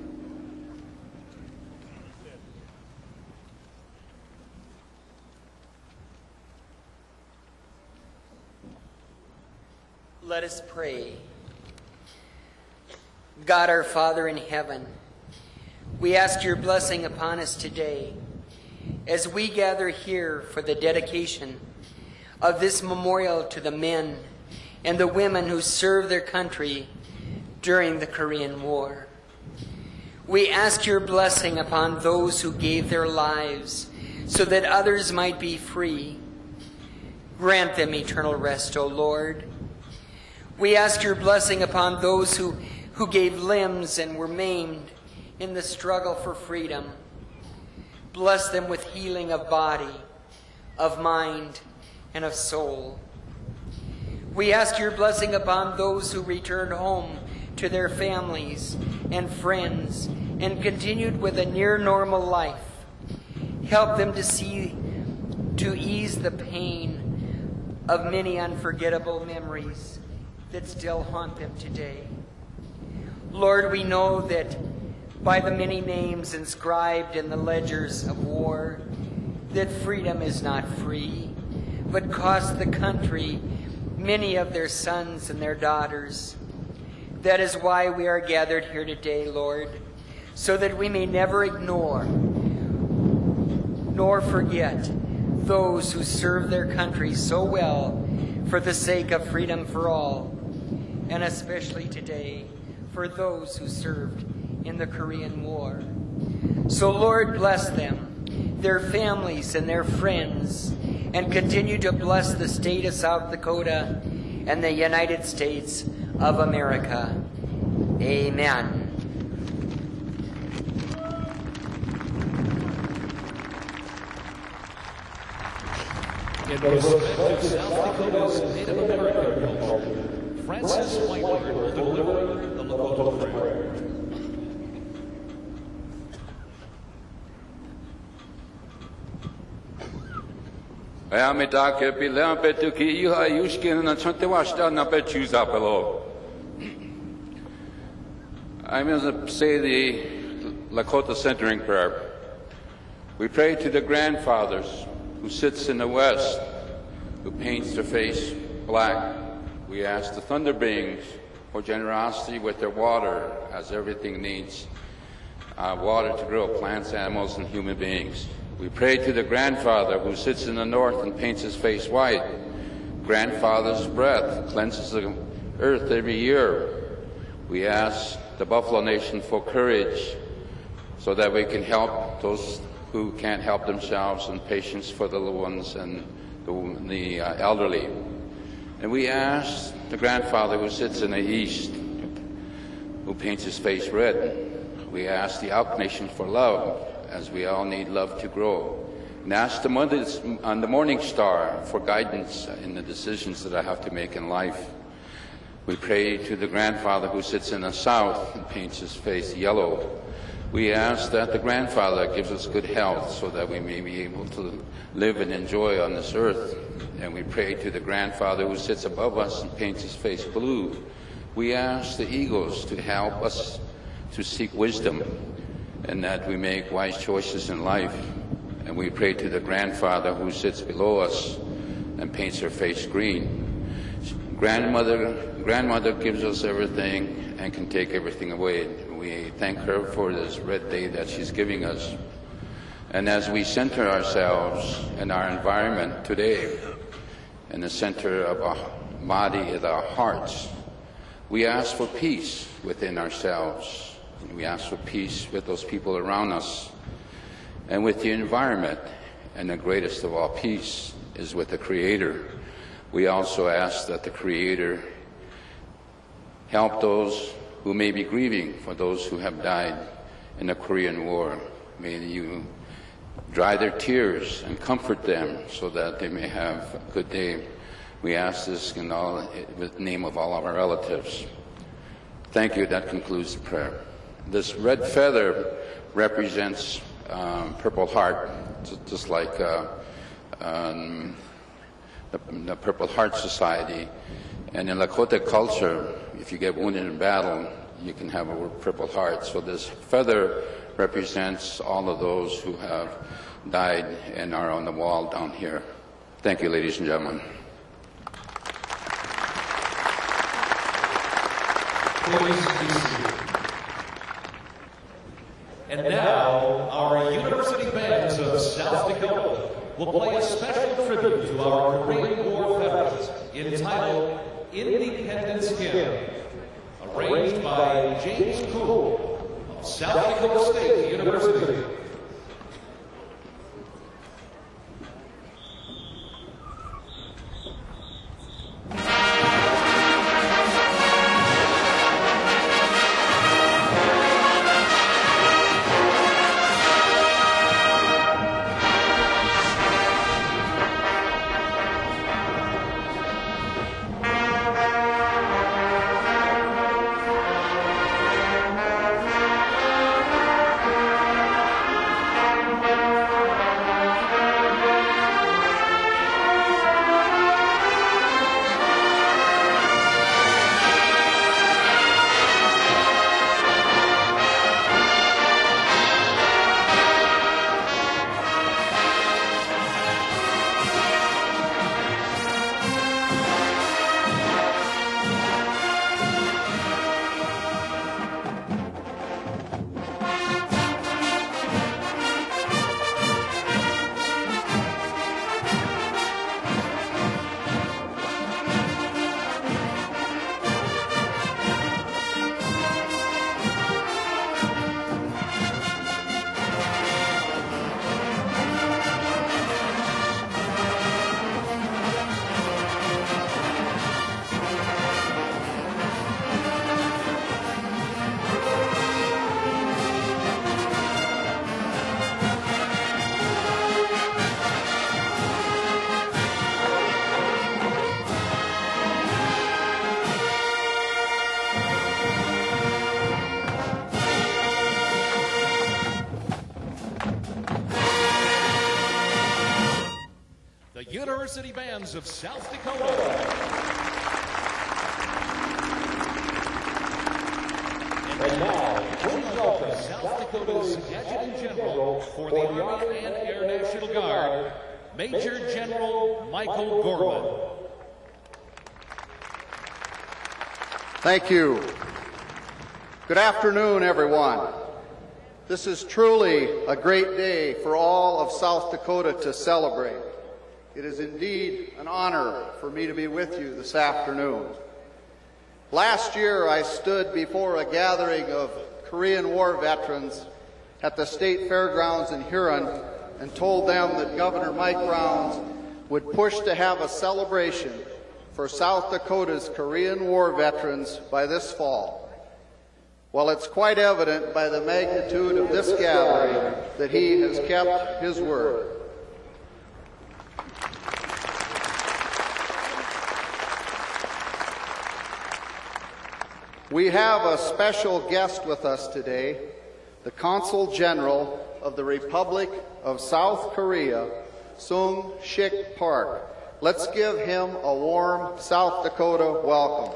Let us pray. God our Father in heaven, we ask your blessing upon us today as we gather here for the dedication of this memorial to the men and the women who served their country during the Korean War. We ask your blessing upon those who gave their lives so that others might be free. Grant them eternal rest, O Lord. We ask your blessing upon those who gave limbs and were maimed in the struggle for freedom. Bless them with healing of body, of mind, and of soul. We ask your blessing upon those who returned home to their families and friends and continued with a near normal life. Help them to ease the pain of many unforgettable memories that still haunt them today. Lord, we know that by the many names inscribed in the ledgers of war, that freedom is not free, but cost the country many of their sons and their daughters. That is why we are gathered here today, Lord, so that we may never ignore nor forget those who serve their country so well for the sake of freedom for all, and especially today for those who served in the Korean War. So, Lord, bless them, their families, and their friends, and continue to bless the state of South Dakota and the United States of America. Amen. In respect to South Dakota's Native American culture, Francis Whitebeard will deliver the Lakota prayer. I'm going to say the Lakota centering prayer. We pray to the grandfathers who sits in the west, who paints their face black. We ask the thunder beings for generosity with their water, as everything needs water to grow plants, animals, and human beings. We pray to the grandfather who sits in the north and paints his face white. Grandfather's breath cleanses the earth every year. We ask the Buffalo Nation for courage so that we can help those who can't help themselves, and patience for the little ones and the elderly. And we ask the grandfather who sits in the east, who paints his face red. We ask the Elk Nation for love, as we all need love to grow. And ask the Morning Star for guidance in the decisions that I have to make in life. We pray to the grandfather who sits in the south and paints his face yellow. We ask that the grandfather gives us good health so that we may be able to live and enjoy on this earth. And we pray to the grandfather who sits above us and paints his face blue. We ask the eagles to help us to seek wisdom and that we make wise choices in life. And we pray to the grandfather who sits below us and paints her face green. Grandmother gives us everything and can take everything away. We thank her for this red day that she's giving us. And as we center ourselves in our environment today, in the center of our body and our hearts, we ask for peace within ourselves. And we ask for peace with those people around us and with the environment. And the greatest of all peace is with the Creator. We also ask that the Creator help those who may be grieving for those who have died in the Korean War. May you dry their tears and comfort them so that they may have a good day. We ask this in the name of all of our relatives. Thank you. That concludes the prayer. This red feather represents Purple Heart, just like the Purple Heart Society. And in Lakota culture, if you get wounded in battle, you can have a Purple Heart. So this feather represents all of those who have died and are on the wall down here. Thank you, ladies and gentlemen. Please be seated. And now, our University Bands of South Dakota will play a special tribute to our Korean War veterans entitled Independence Hymn, arranged by James Cool of South Dakota State University. University Bands of South Dakota. And now, please welcome South Dakota's Adjutant General for the Army and Air National Guard, Major General Michael Gorman. Thank you. Good afternoon, everyone. This is truly a great day for all of South Dakota to celebrate. It is indeed an honor for me to be with you this afternoon. Last year, I stood before a gathering of Korean War veterans at the State Fairgrounds in Huron and told them that Governor Mike Rounds would push to have a celebration for South Dakota's Korean War veterans by this fall. Well, it's quite evident by the magnitude of this gathering that he has kept his word. We have a special guest with us today, the Consul General of the Republic of South Korea, Sung Shik Park. Let's give him a warm South Dakota welcome.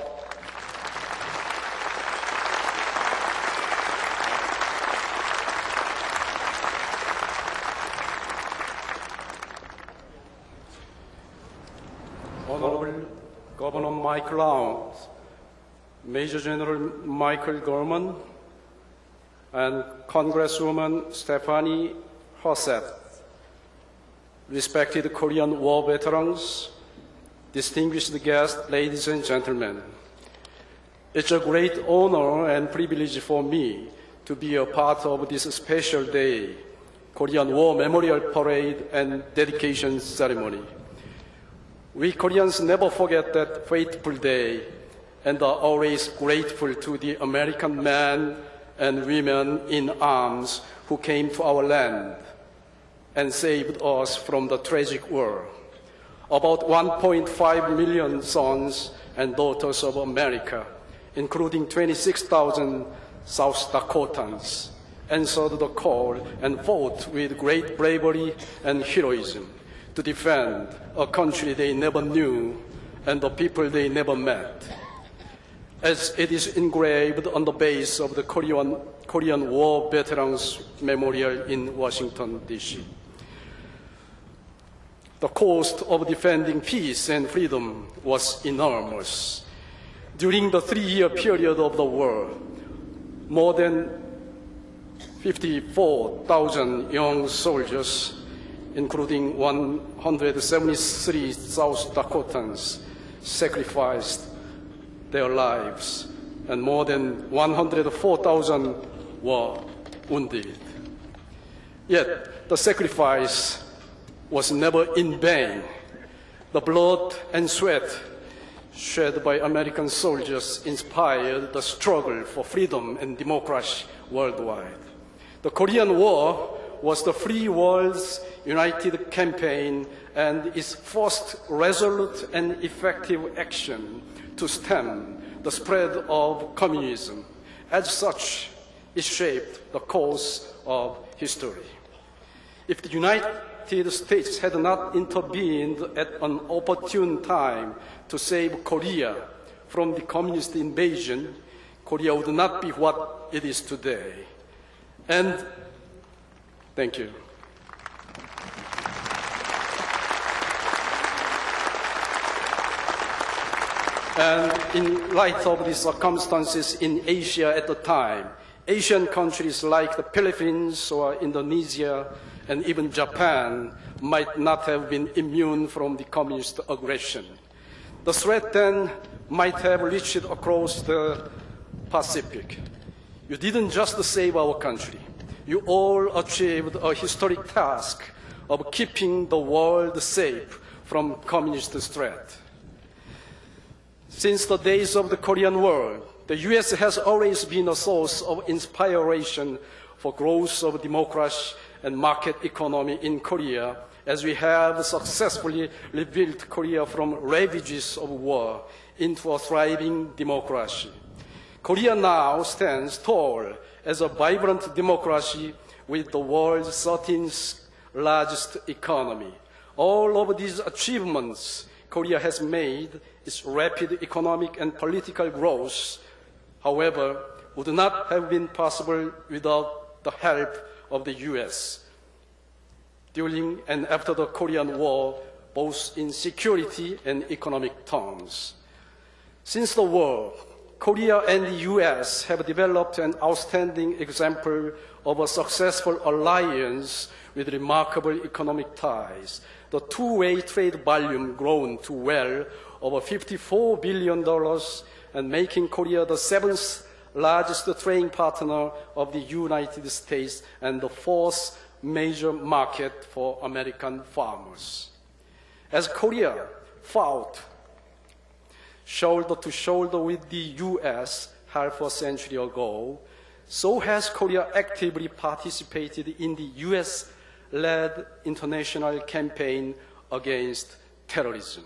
Honorable Governor Mike Rounds, Major General Michael Gorman, and Congresswoman Stephanie Hossett, respected Korean War veterans, distinguished guests, ladies and gentlemen. It's a great honor and privilege for me to be a part of this special day, Korean War Memorial Parade and Dedication Ceremony. We Koreans never forget that fateful day and are always grateful to the American men and women in arms who came to our land and saved us from the tragic war. About 1.5 million sons and daughters of America, including 26,000 South Dakotans, answered the call and fought with great bravery and heroism to defend a country they never knew and the people they never met. As it is engraved on the base of the Korean War Veterans Memorial in Washington, D.C. The cost of defending peace and freedom was enormous. During the 3-year period of the war, more than 54,000 young soldiers, including 173 South Dakotans, sacrificed their lives, and more than 104,000 were wounded. Yet the sacrifice was never in vain. The blood and sweat shed by American soldiers inspired the struggle for freedom and democracy worldwide. The Korean War was the free world's united campaign and its first resolute and effective action to stem the spread of communism. As such, it shaped the course of history. If the United States had not intervened at an opportune time to save Korea from the communist invasion, Korea would not be what it is today. And thank you. And in light of the circumstances in Asia at the time, Asian countries like the Philippines or Indonesia and even Japan might not have been immune from the communist aggression. The threat then might have reached across the Pacific. You didn't just save our country. You all achieved a historic task of keeping the world safe from communist threat. Since the days of the Korean War, the U.S. has always been a source of inspiration for growth of democracy and market economy in Korea, as we have successfully rebuilt Korea from ravages of war into a thriving democracy. Korea now stands tall as a vibrant democracy with the world's 13th largest economy. All of these achievements Korea has made, its rapid economic and political growth, however, would not have been possible without the help of the U.S. during and after the Korean War, both in security and economic terms. Since the war, Korea and the U.S. have developed an outstanding example of a successful alliance with remarkable economic ties. The two-way trade volume grown to well over $54 billion and making Korea the 7th largest trading partner of the United States and the 4th major market for American farmers. As Korea fought shoulder to shoulder with the U.S. half a century ago, so has Korea actively participated in the U.S.-led international campaign against terrorism.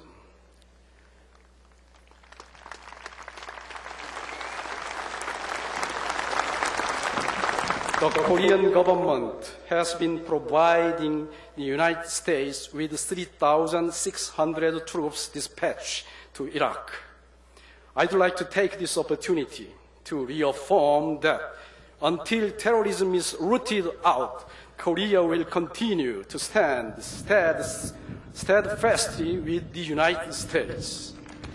The Korean government has been providing the United States with 3,600 troops dispatched to Iraq. I'd like to take this opportunity to reaffirm that until terrorism is rooted out, Korea will continue to stand steadfastly with the United States.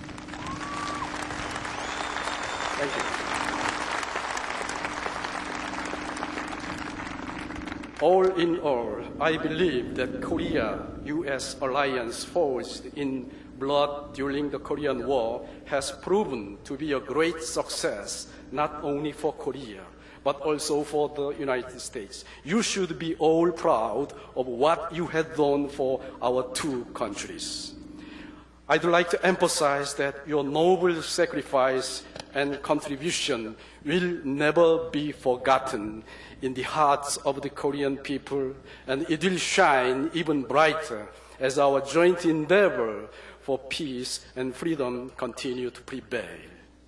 Thank you. All in all, I believe that Korea-U.S. alliance forged in blood during the Korean War has proven to be a great success, not only for Korea, but also for the United States. You should be all proud of what you have done for our two countries. I'd like to emphasize that your noble sacrifice and contribution will never be forgotten in the hearts of the Korean people, and it will shine even brighter as our joint endeavor for peace and freedom continue to prevail.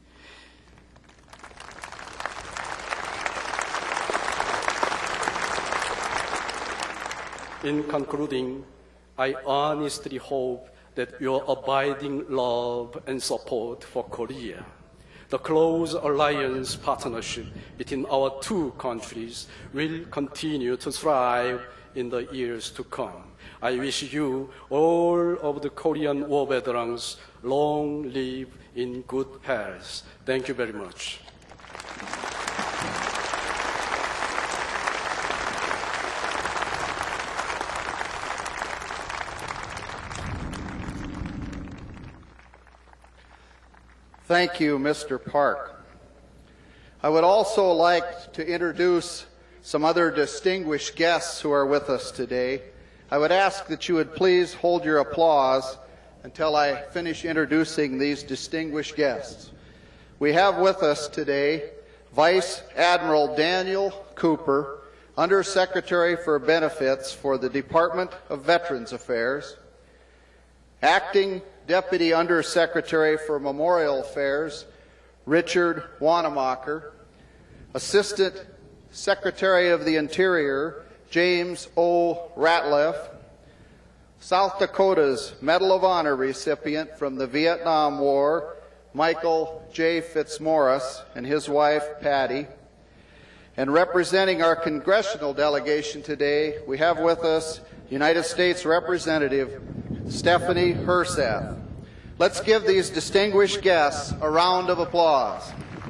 In concluding, I honestly hope that your abiding love and support for Korea, the close alliance partnership between our two countries, will continue to thrive in the years to come. I wish you, all of the Korean War veterans, long live in good health. Thank you very much. Thank you, Mr. Park. I would also like to introduce some other distinguished guests who are with us today. I would ask that you would please hold your applause until I finish introducing these distinguished guests. We have with us today Vice Admiral Daniel Cooper, Undersecretary for Benefits for the Department of Veterans Affairs, Acting Deputy Undersecretary for Memorial Affairs, Richard Wanamaker, Assistant Secretary of the Interior, James O. Ratliff, South Dakota's Medal of Honor recipient from the Vietnam War, Michael J. Fitzmaurice, and his wife, Patty. And representing our congressional delegation today, we have with us United States Representative Stephanie Herseth. Let's give these distinguished guests a round of applause.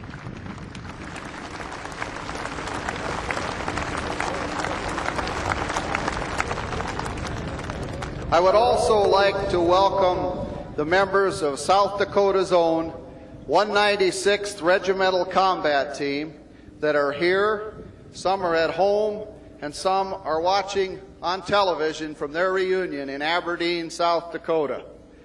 I would also like to welcome the members of South Dakota's own 196th Regimental Combat Team that are here. Some are at home, and some are watching on television from their reunion in Aberdeen, South Dakota.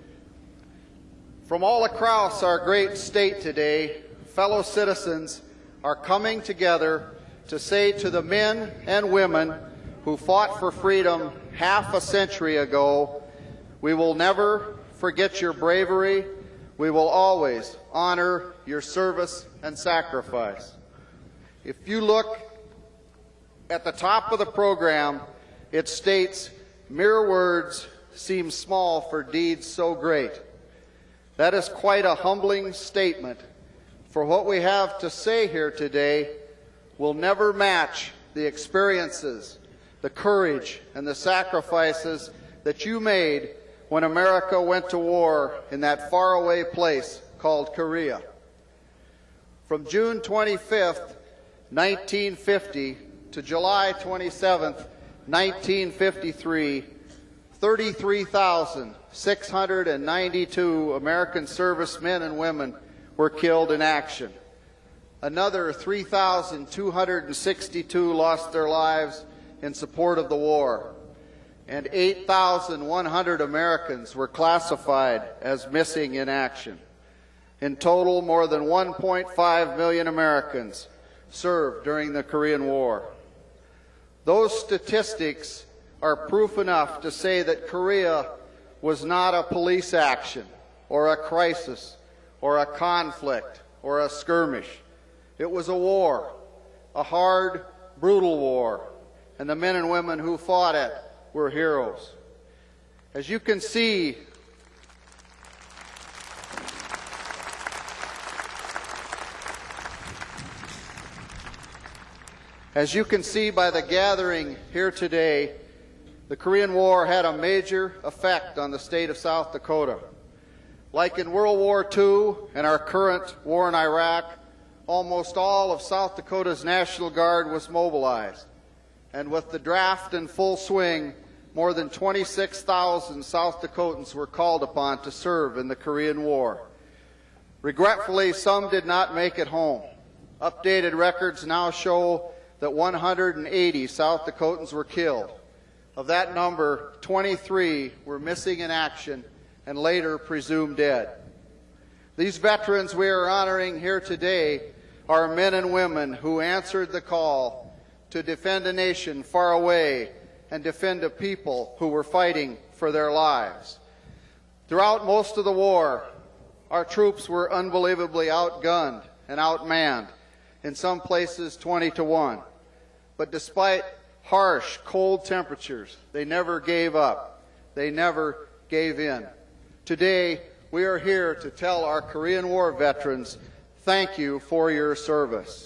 From all across our great state today, fellow citizens are coming together to say to the men and women who fought for freedom half a century ago, we will never forget your bravery. We will always honor your service and sacrifice. If you look at the top of the program, it states, "Mere words seem small for deeds so great." That is quite a humbling statement, for what we have to say here today will never match the experiences, the courage, and the sacrifices that you made when America went to war in that faraway place called Korea. From June 25th, 1950 to July 27th, 1953, 33,692 American servicemen and women were killed in action. Another 3,262 lost their lives in support of the war, and 8,100 Americans were classified as missing in action. In total, more than 1.5 million Americans served during the Korean War. Those statistics are proof enough to say that Korea was not a police action or a crisis or a conflict or a skirmish. It was a war, a hard, brutal war, and the men and women who fought it were heroes. As you can see, by the gathering here today, the Korean War had a major effect on the state of South Dakota. Like in World War II and our current war in Iraq, almost all of South Dakota's National Guard was mobilized. And with the draft in full swing, more than 26,000 South Dakotans were called upon to serve in the Korean War. Regretfully, some did not make it home. Updated records now show that 180 South Dakotans were killed. Of that number, 23 were missing in action and later presumed dead. These veterans we are honoring here today are men and women who answered the call to defend a nation far away and defend a people who were fighting for their lives. Throughout most of the war, our troops were unbelievably outgunned and outmanned, in some places 20-1. But despite harsh, cold temperatures, they never gave up. They never gave in. Today, we are here to tell our Korean War veterans, thank you for your service.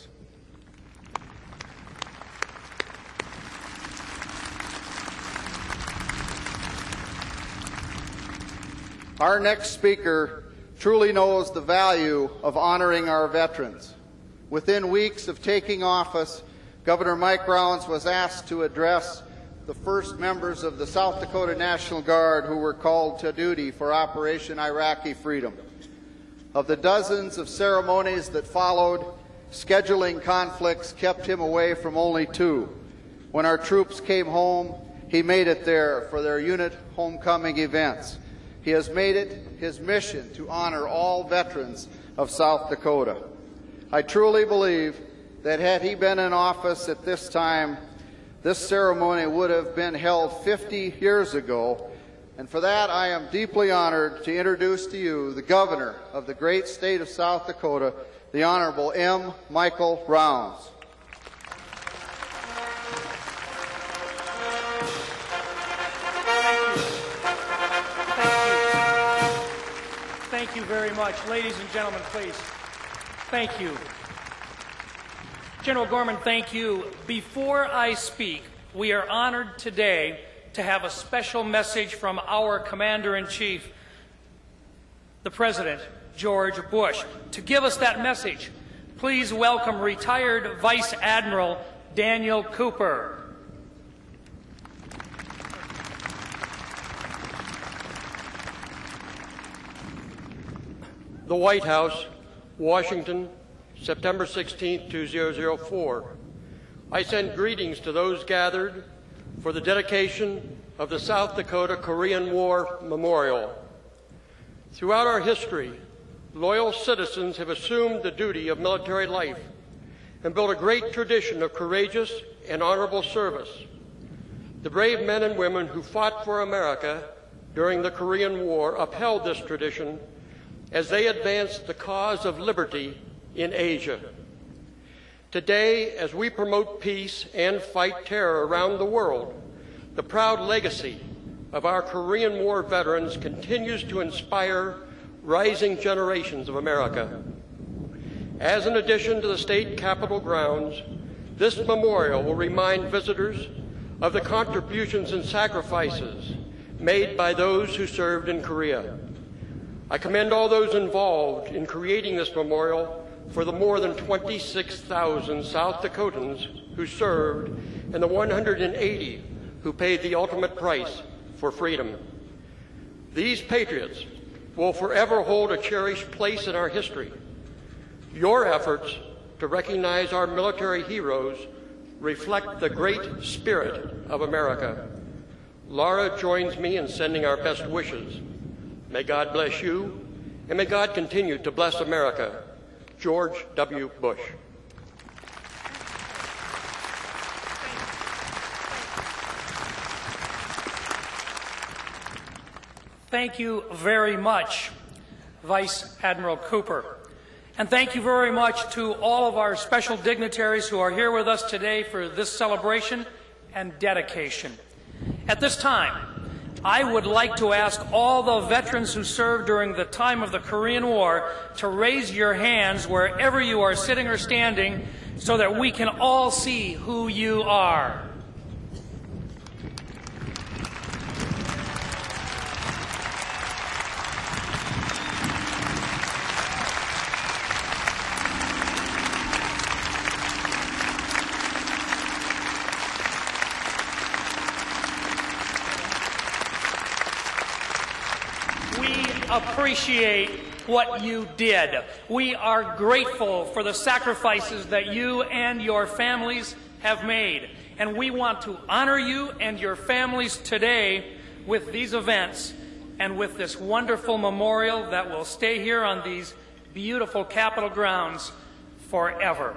Our next speaker truly knows the value of honoring our veterans. Within weeks of taking office, Governor Mike Rounds was asked to address the first members of the South Dakota National Guard who were called to duty for Operation Iraqi Freedom. Of the dozens of ceremonies that followed, scheduling conflicts kept him away from only 2. When our troops came home, he made it there for their unit homecoming events. He has made it his mission to honor all veterans of South Dakota. I truly believe that had he been in office at this time, this ceremony would have been held 50 years ago. And for that, I am deeply honored to introduce to you the governor of the great state of South Dakota, the Honorable M. Michael Rounds. Thank you very much. Ladies and gentlemen, please. Thank you. General Gorman, thank you. Before I speak, we are honored today to have a special message from our Commander-in-Chief, the President, George Bush. To give us that message, please welcome retired Vice Admiral Daniel Cooper. The White House, Washington, September 16, 2004. I send greetings to those gathered for the dedication of the South Dakota Korean War Memorial. Throughout our history, loyal citizens have assumed the duty of military life and built a great tradition of courageous and honorable service. The brave men and women who fought for America during the Korean War upheld this tradition as they advanced the cause of liberty in Asia. Today, as we promote peace and fight terror around the world, the proud legacy of our Korean War veterans continues to inspire rising generations of America. As an addition to the state capitol grounds, this memorial will remind visitors of the contributions and sacrifices made by those who served in Korea. I commend all those involved in creating this memorial for the more than 26,000 South Dakotans who served and the 180 who paid the ultimate price for freedom. These patriots will forever hold a cherished place in our history. Your efforts to recognize our military heroes reflect the great spirit of America. Laura joins me in sending our best wishes. May God bless you, and may God continue to bless America. George W. Bush. Thank you very much, Vice Admiral Cooper. And thank you very much to all of our special dignitaries who are here with us today for this celebration and dedication. At this time, I would like to ask all the veterans who served during the time of the Korean War to raise your hands wherever you are sitting or standing so that we can all see who you are. Appreciate what you did. We are grateful for the sacrifices that you and your families have made. And we want to honor you and your families today with these events and with this wonderful memorial that will stay here on these beautiful Capitol grounds forever.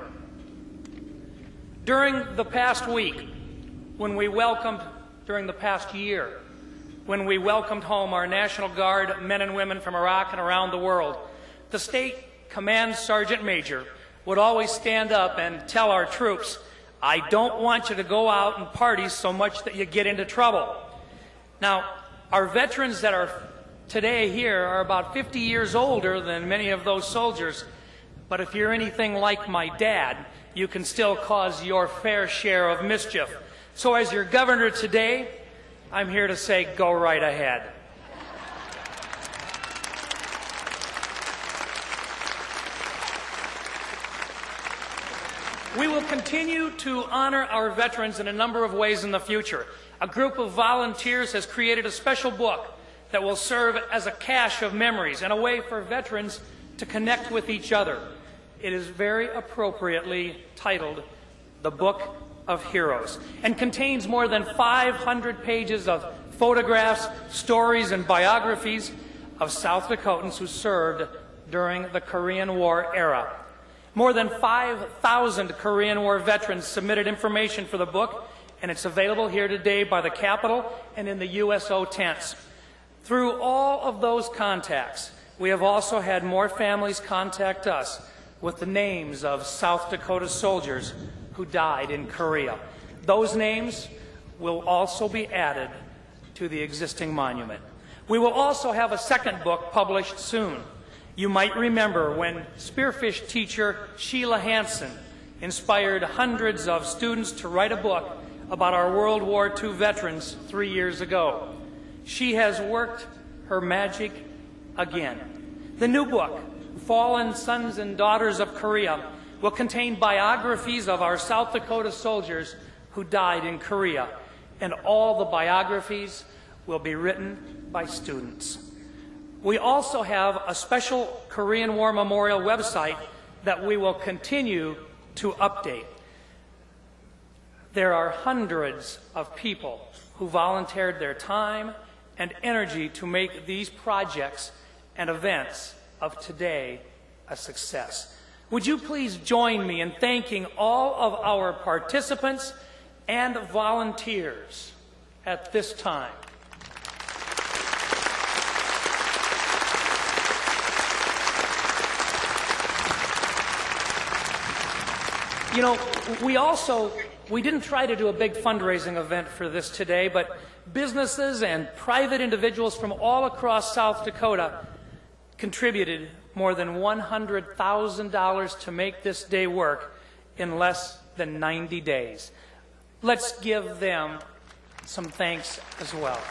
During the past week, during the past year, when we welcomed home our National Guard men and women from Iraq and around the world, the State Command Sergeant Major would always stand up and tell our troops, "I don't want you to go out and party so much that you get into trouble." Now, our veterans that are today here are about 50 years older than many of those soldiers, but if you're anything like my dad, you can still cause your fair share of mischief. So as your governor today, I'm here to say, go right ahead. We will continue to honor our veterans in a number of ways in the future. A group of volunteers has created a special book that will serve as a cache of memories and a way for veterans to connect with each other. It is very appropriately titled The Book of Heroes and contains more than 500 pages of photographs, stories, and biographies of South Dakotans who served during the Korean War era. More than 5,000 Korean War veterans submitted information for the book, and it's available here today by the Capitol and in the USO tents. Through all of those contacts, we have also had more families contact us with the names of South Dakota soldiers who died in Korea. Those names will also be added to the existing monument. We will also have a second book published soon. You might remember when spearfish teacher Sheila Hansen inspired hundreds of students to write a book about our World War II veterans 3 years ago. She has worked her magic again. The new book, Fallen Sons and Daughters of Korea, will contain biographies of our South Dakota soldiers who died in Korea, and all the biographies will be written by students. We also have a special Korean War Memorial website that we will continue to update. There are hundreds of people who volunteered their time and energy to make these projects and events of today a success. Would you please join me in thanking all of our participants and volunteers at this time? You know, we didn't try to do a big fundraising event for this today, but businesses and private individuals from all across South Dakota contributed more than $100,000 to make this day work in less than 90 days. Let's give them some thanks as well.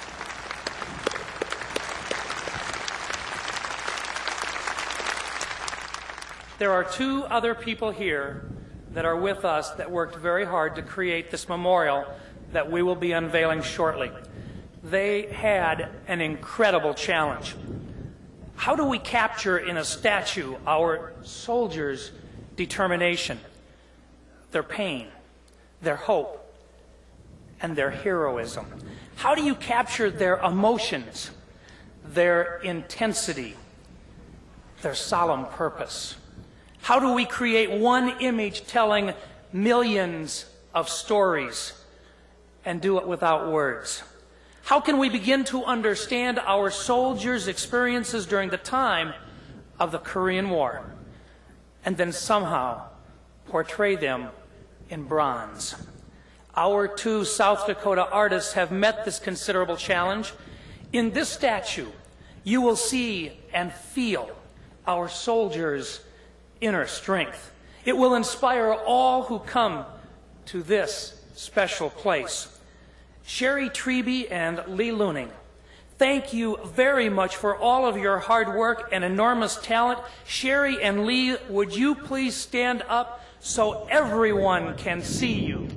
There are two other people here that are with us that worked very hard to create this memorial that we will be unveiling shortly. They had an incredible challenge. How do we capture in a statue our soldiers' determination, their pain, their hope, and their heroism? How do you capture their emotions, their intensity, their solemn purpose? How do we create one image telling millions of stories and do it without words? How can we begin to understand our soldiers' experiences during the time of the Korean War and then somehow portray them in bronze? Our two South Dakota artists have met this considerable challenge. In this statue, you will see and feel our soldiers' inner strength. It will inspire all who come to this special place. Sherry Treby and Lee Looning, thank you very much for all of your hard work and enormous talent. Sherry and Lee, would you please stand up so everyone can see you?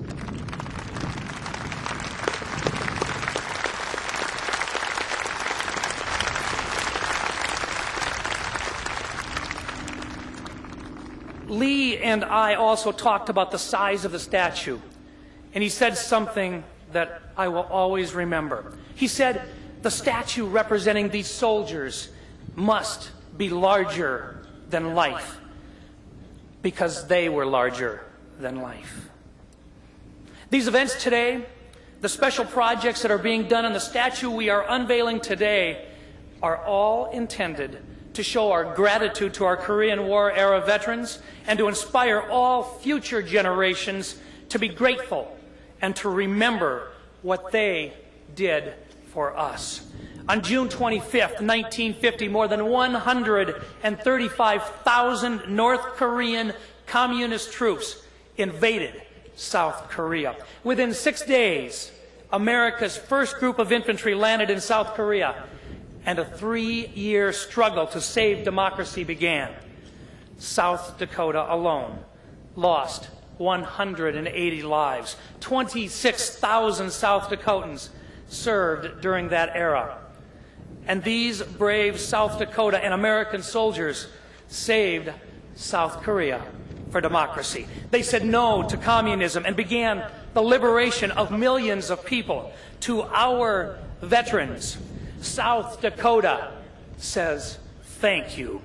Lee and I also talked about the size of the statue, and he said something that I will always remember. He said, the statue representing these soldiers must be larger than life, because they were larger than life. These events today, the special projects that are being done in the statue we are unveiling today, are all intended to show our gratitude to our Korean War era veterans and to inspire all future generations to be grateful and to remember what they did for us. On June 25th, 1950, more than 135,000 North Korean communist troops invaded South Korea. Within 6 days, America's first group of infantry landed in South Korea, and a 3-year struggle to save democracy began. South Dakota alone lost 180 lives. 26,000 South Dakotans served during that era. And these brave South Dakota and American soldiers saved South Korea for democracy. They said no to communism and began the liberation of millions of people. To our veterans, South Dakota says thank you.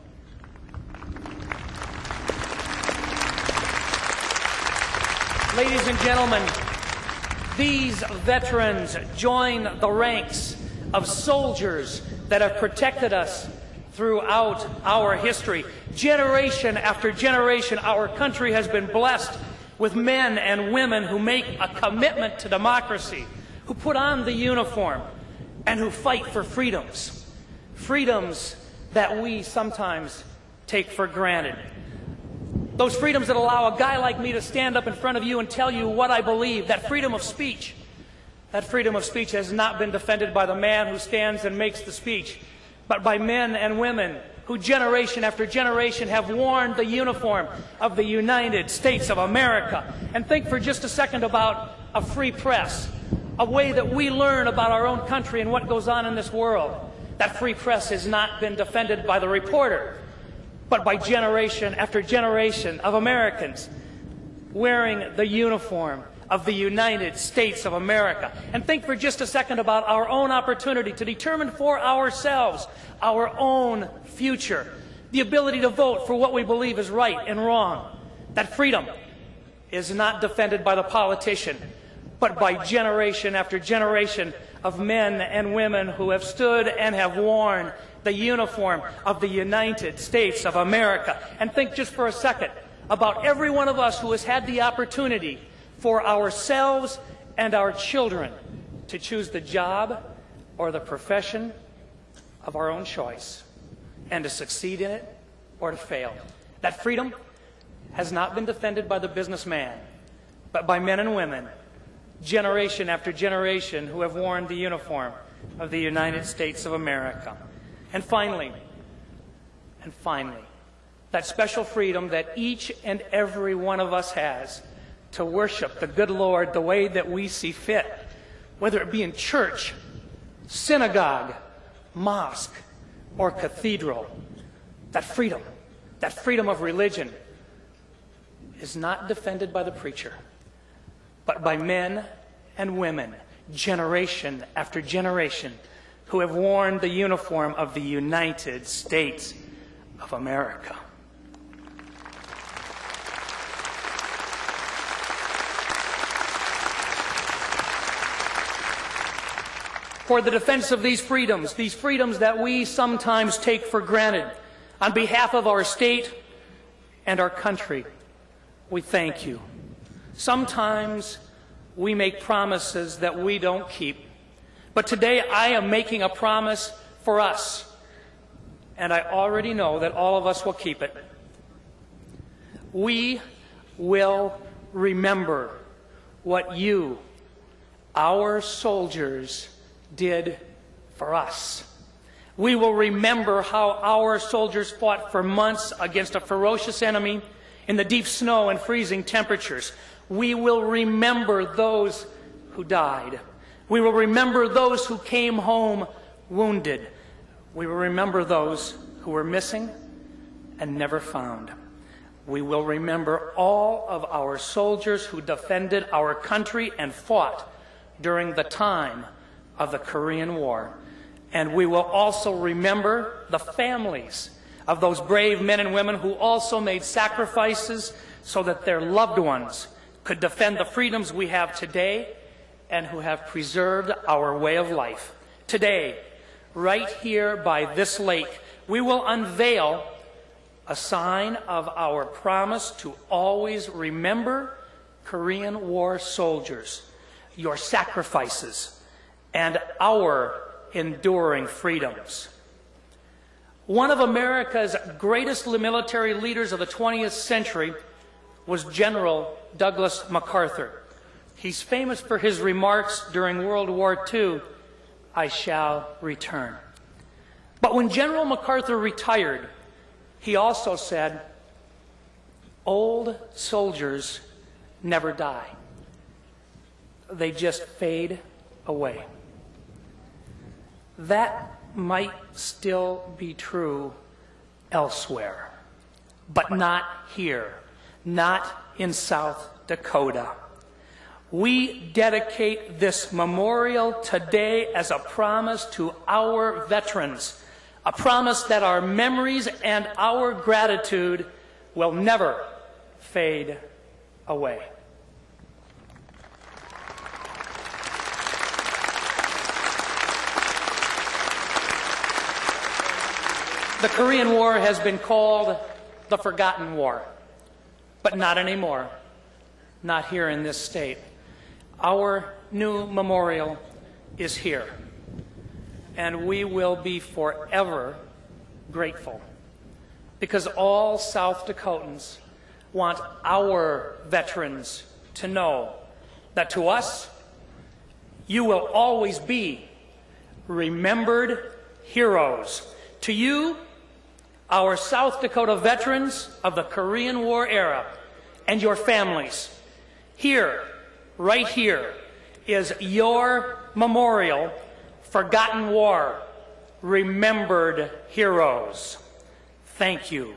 Ladies and gentlemen, these veterans join the ranks of soldiers that have protected us throughout our history. Generation after generation, our country has been blessed with men and women who make a commitment to democracy, who put on the uniform, and who fight for freedoms. Freedoms that we sometimes take for granted. Those freedoms that allow a guy like me to stand up in front of you and tell you what I believe. That freedom of speech. That freedom of speech has not been defended by the man who stands and makes the speech, but by men and women who generation after generation have worn the uniform of the United States of America. And think for just a second about a free press, a way that we learn about our own country and what goes on in this world. That free press has not been defended by the reporter, but by generation after generation of Americans wearing the uniform of the United States of America. And think for just a second about our own opportunity to determine for ourselves our own future, the ability to vote for what we believe is right and wrong. That freedom is not defended by the politician, but by generation after generation of men and women who have stood and have worn the uniform of the United States of America. And think just for a second about every one of us who has had the opportunity for ourselves and our children to choose the job or the profession of our own choice and to succeed in it or to fail. That freedom has not been defended by the businessman, but by men and women, generation after generation, who have worn the uniform of the United States of America. And finally, that special freedom that each and every one of us has to worship the good Lord the way that we see fit, whether it be in church, synagogue, mosque, or cathedral. That freedom of religion is not defended by the preacher, but by men and women, generation after generation, who have worn the uniform of the United States of America. For the defense of these freedoms that we sometimes take for granted, on behalf of our state and our country, we thank you. Sometimes we make promises that we don't keep. But today I am making a promise for us, and I already know that all of us will keep it. We will remember what you, our soldiers, did for us. We will remember how our soldiers fought for months against a ferocious enemy in the deep snow and freezing temperatures. We will remember those who died. We will remember those who came home wounded. We will remember those who were missing and never found. We will remember all of our soldiers who defended our country and fought during the time of the Korean War. And we will also remember the families of those brave men and women who also made sacrifices so that their loved ones could defend the freedoms we have today and who have preserved our way of life. Today, right here by this lake, we will unveil a sign of our promise to always remember Korean War soldiers, your sacrifices, and our enduring freedoms. One of America's greatest military leaders of the 20th century was General Douglas MacArthur. He's famous for his remarks during World War II, "I shall return." But when General MacArthur retired, he also said, "Old soldiers never die. They just fade away." That might still be true elsewhere, but not here, not in South Dakota. We dedicate this memorial today as a promise to our veterans, a promise that our memories and our gratitude will never fade away. The Korean War has been called the Forgotten War, but not anymore, not here in this state. Our new memorial is here, and we will be forever grateful because all South Dakotans want our veterans to know that to us, you will always be remembered heroes. To you, our South Dakota veterans of the Korean War era and your families, here, right here, is your memorial, Forgotten War, Remembered Heroes. Thank you.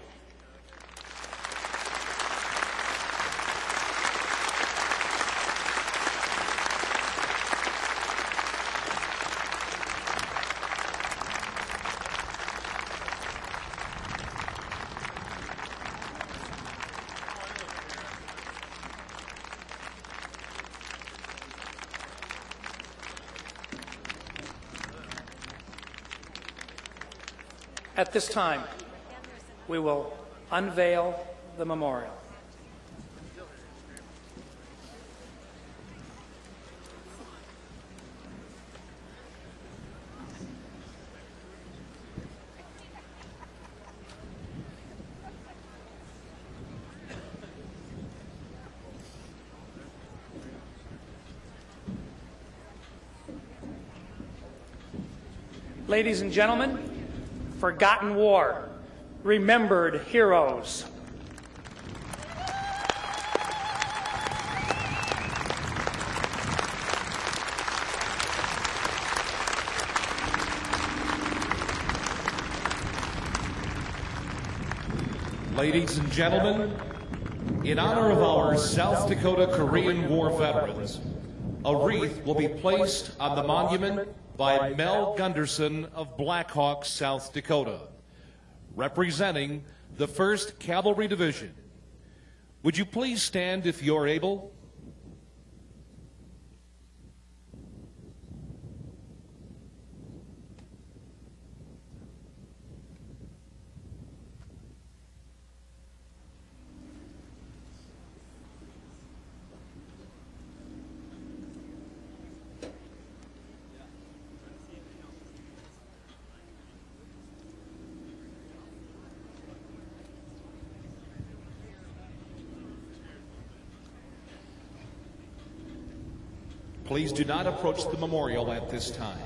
At this time, we will unveil the memorial. Ladies and gentlemen, Forgotten War, Remembered Heroes. Ladies and gentlemen, in honor of our South Dakota Korean War veterans, a wreath will be placed on the monument by Mel Gunderson of Black Hawk, South Dakota, representing the 1st Cavalry Division. Would you please stand if you're able? Please do not approach the memorial at this time.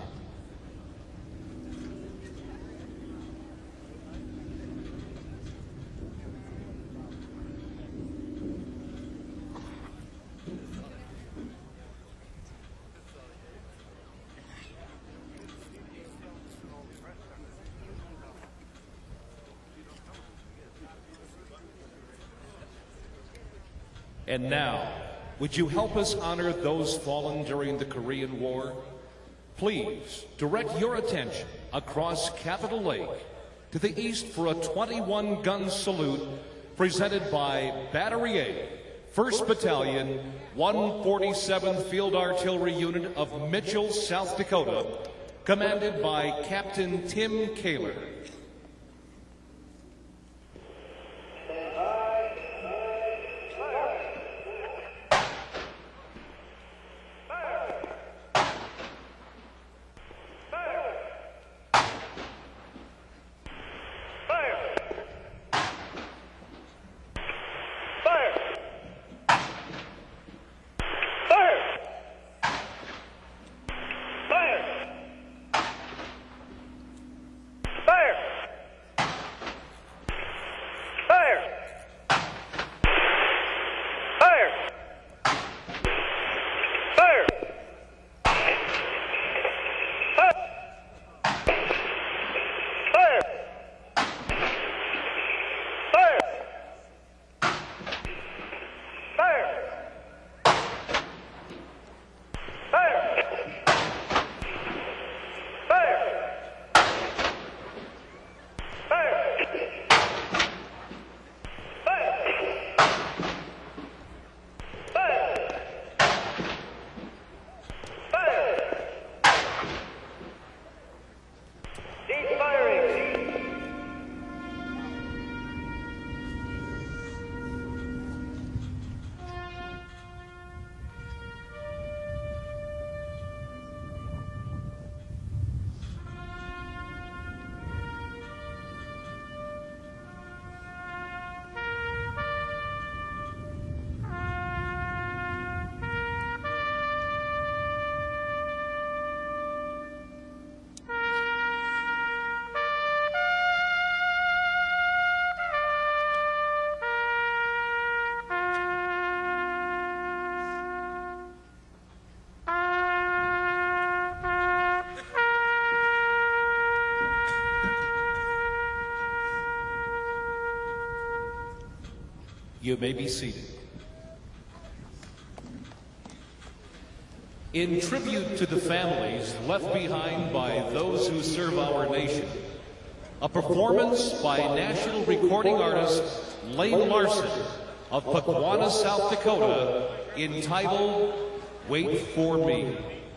And now, would you help us honor those fallen during the Korean War? Please direct your attention across Capitol Lake to the east for a 21-gun salute presented by Battery A, 1st Battalion, 147th Field Artillery Unit of Mitchell, South Dakota, commanded by Captain Tim Kaler. Fire! You may be seated. In tribute to the families left behind by those who serve our nation, a performance by national recording artist Lane Larson of Pequanna, South Dakota, entitled Wait for Me.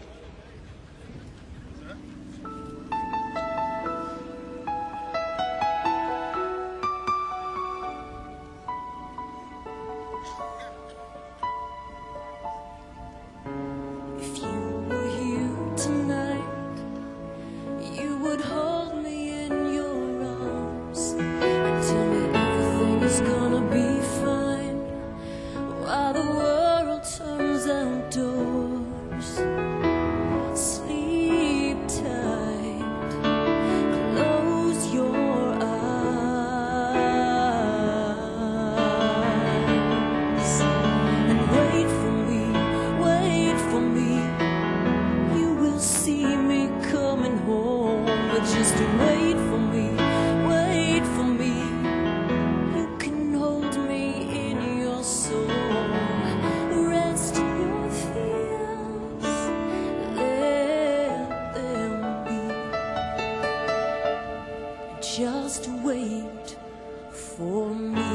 Just wait for me.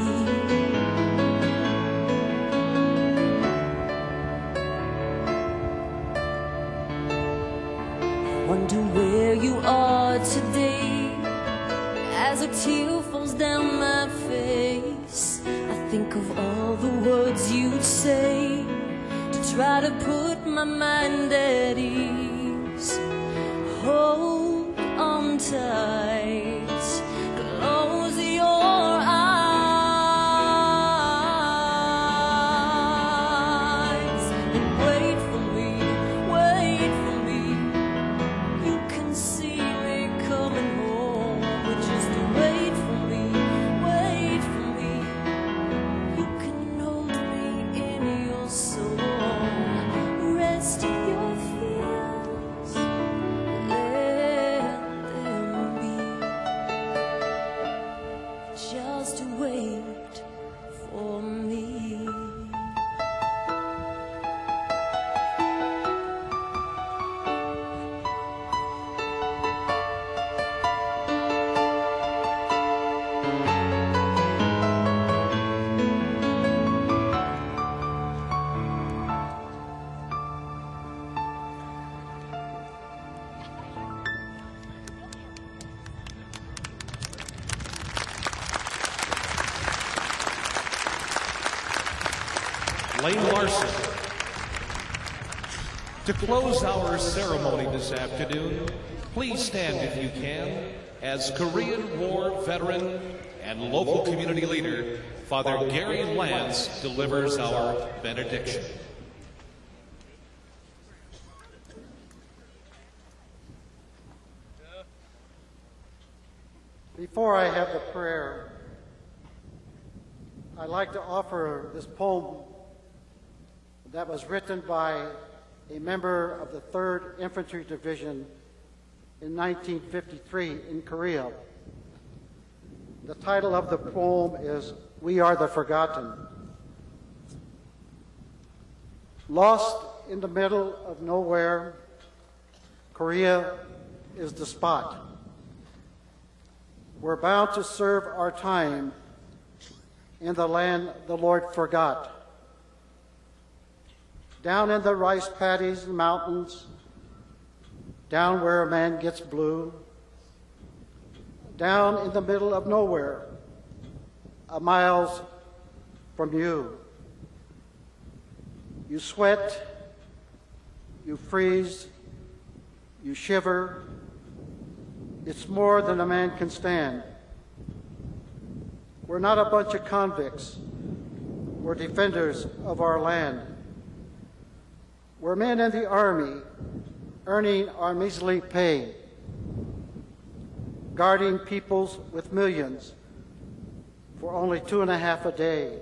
Wonder where you are today. As a tear falls down my face, I think of all the words you'd say to try to put my mind at ease. Hold on tight. Close your eyes and wait for me, wait for me. You can see me coming home, but just wait for me, wait for me. You can hold me in your soul, rest your fears, let them be. Just wait for me. Lane Larson. To close our ceremony this afternoon, please stand if you can as Korean War veteran and local community leader, Father Gary Lance, delivers our benediction. Before I have the prayer, I'd like to offer this poem that was written by a member of the 3rd Infantry Division in 1953 in Korea. The title of the poem is We Are the Forgotten. Lost in the middle of nowhere, Korea is the spot. We're bound to serve our time in the land the Lord forgot. Down in the rice paddies and mountains, down where a man gets blue, down in the middle of nowhere, miles from you. You sweat, you freeze, you shiver. It's more than a man can stand. We're not a bunch of convicts. We're defenders of our land. We're men in the Army, earning our measly pay, guarding peoples with millions for only 2.5 a day,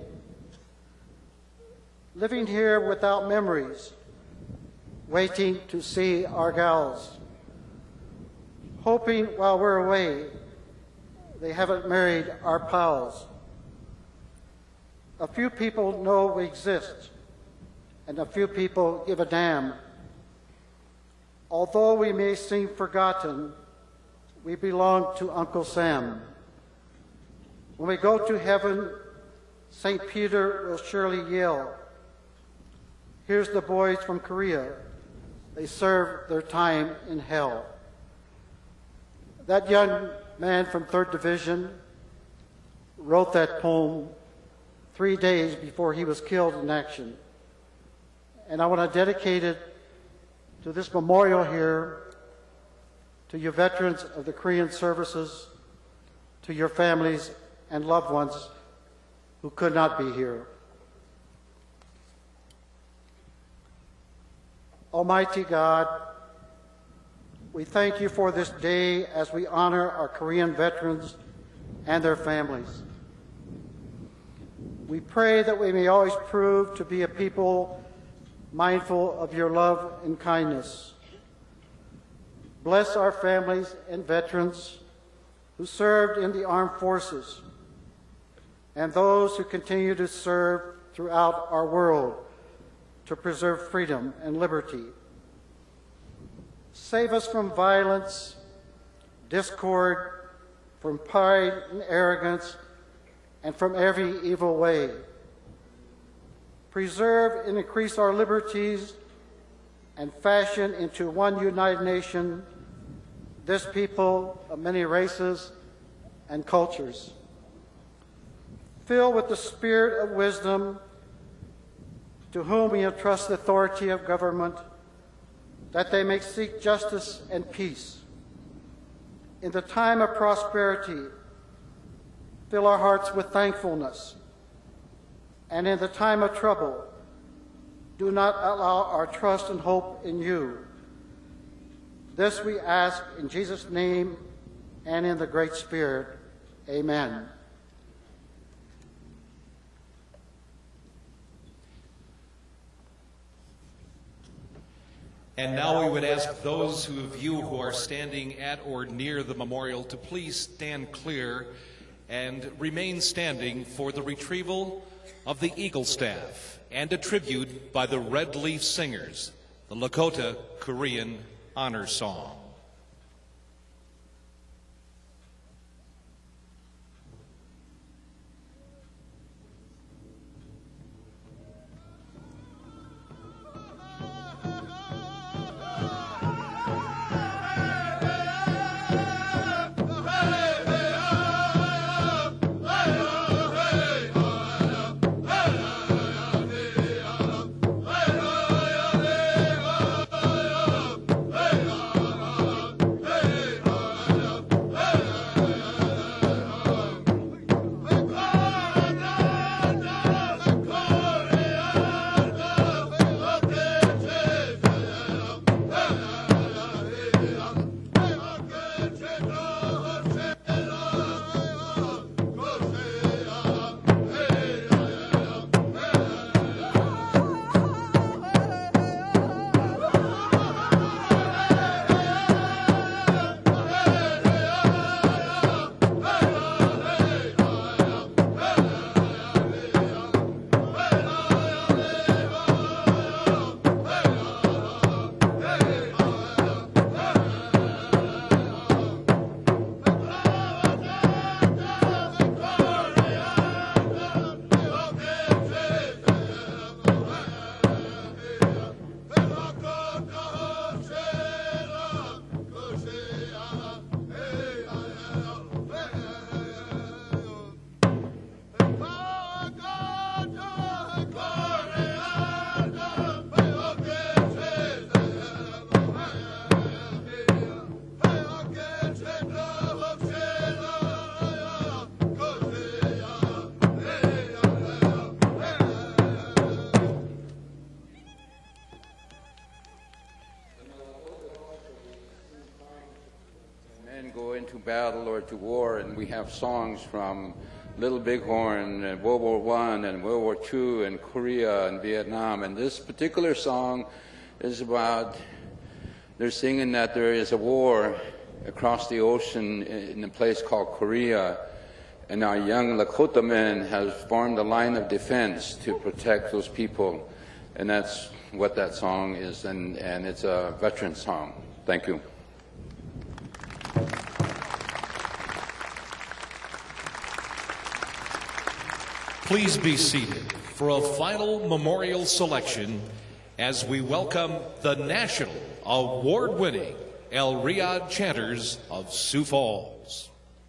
living here without memories, waiting to see our gals, hoping while we're away they haven't married our pals. A few people know we exist, and a few people give a damn. Although we may seem forgotten, we belong to Uncle Sam. When we go to heaven, St. Peter will surely yell, "Here's the boys from Korea. They served their time in hell." That young man from 3rd Division wrote that poem 3 days before he was killed in action. And I want to dedicate it to this memorial here, to you veterans of the Korean services, to your families and loved ones who could not be here. Almighty God, we thank you for this day as we honor our Korean veterans and their families. We pray that we may always prove to be a people mindful of your love and kindness. Bless our families and veterans who served in the armed forces and those who continue to serve throughout our world to preserve freedom and liberty. Save us from violence, discord, from pride and arrogance, and from every evil way. Preserve and increase our liberties and fashion into one united nation this people of many races and cultures. Fill with the spirit of wisdom to whom we entrust the authority of government, that they may seek justice and peace. In the time of prosperity, fill our hearts with thankfulness. And in the time of trouble, do not allow our trust and hope in you. This we ask in Jesus' name and in the Great Spirit. Amen. And now we would ask those of you who are standing at or near the memorial to please stand clear and remain standing for the retrieval of the Eagle Staff and a tribute by the Red Leaf Singers, the Lakota Korean Honor Song. Battle or to war, and we have songs from Little Bighorn and World War I and World War II and Korea and Vietnam. And this particular song is about, they're singing that there is a war across the ocean in a place called Korea, And our young Lakota men have formed a line of defense to protect those people. And that's what that song is, and it's a veteran song. Thank you. Please be seated for a final memorial selection as we welcome the national award-winning El Riyadh Chanters of Sioux Falls.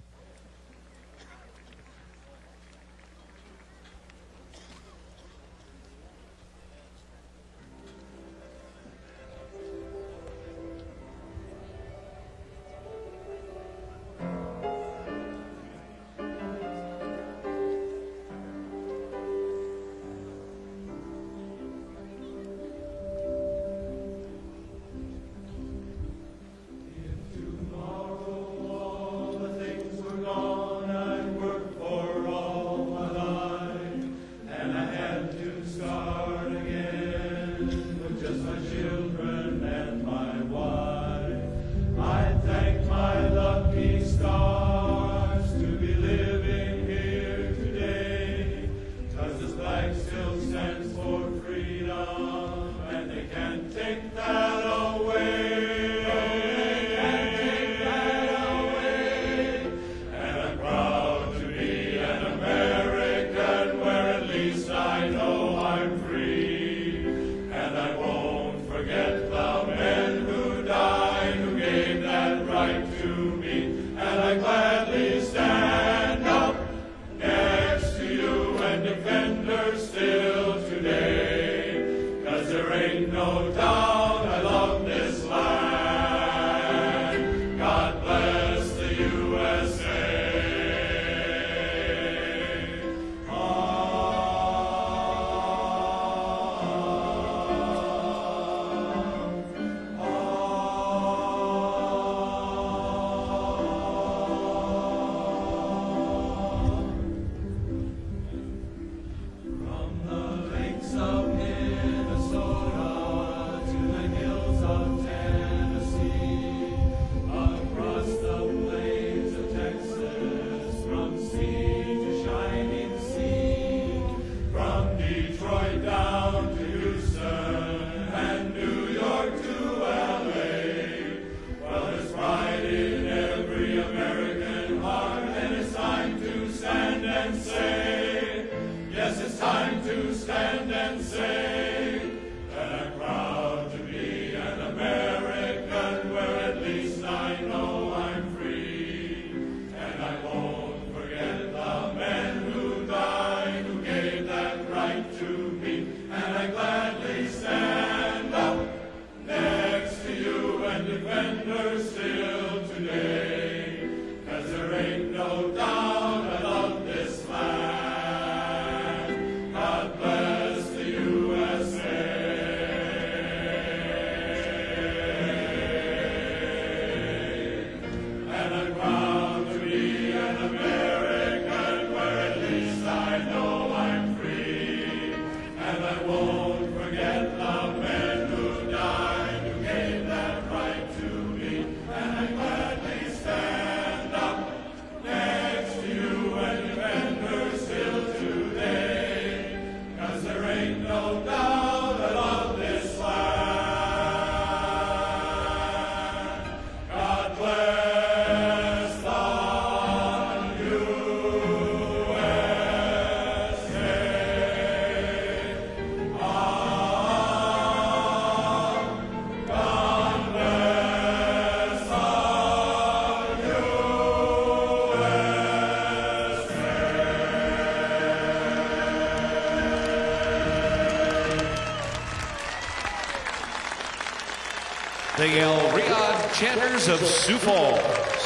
The El Riyadh Chanters of Sioux Falls.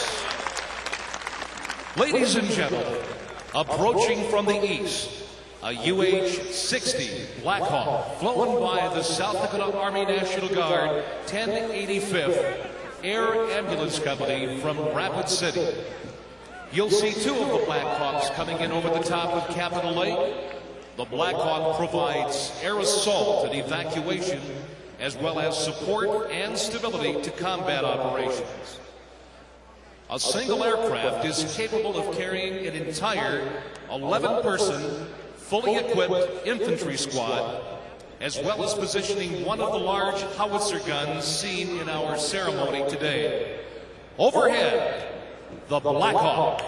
Ladies and gentlemen, approaching from the east, a UH-60 Black Hawk flown by the South Dakota Army National Guard 1085th Air Ambulance Company from Rapid City. You'll see two of the Black Hawks coming in over the top of Capitol Lake. The Black Hawk provides air assault and evacuation, as well as support and stability to combat operations. A single aircraft is capable of carrying an entire 11-person, fully equipped infantry squad, as well as positioning one of the large howitzer guns seen in our ceremony today. Overhead, the Black Hawk.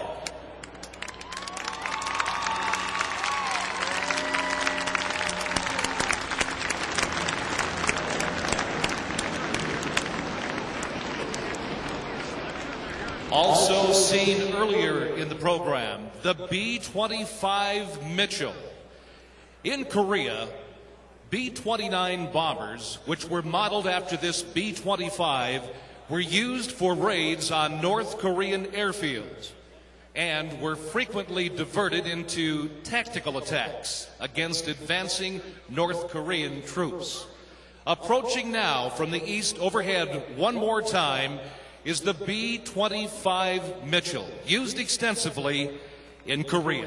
Also seen earlier in the program, the B-25 Mitchell. In Korea, B-29 bombers, which were modeled after this B-25, were used for raids on North Korean airfields and were frequently diverted into tactical attacks against advancing North Korean troops. Approaching now from the east overhead one more time is the B-25 Mitchell, used extensively in Korea.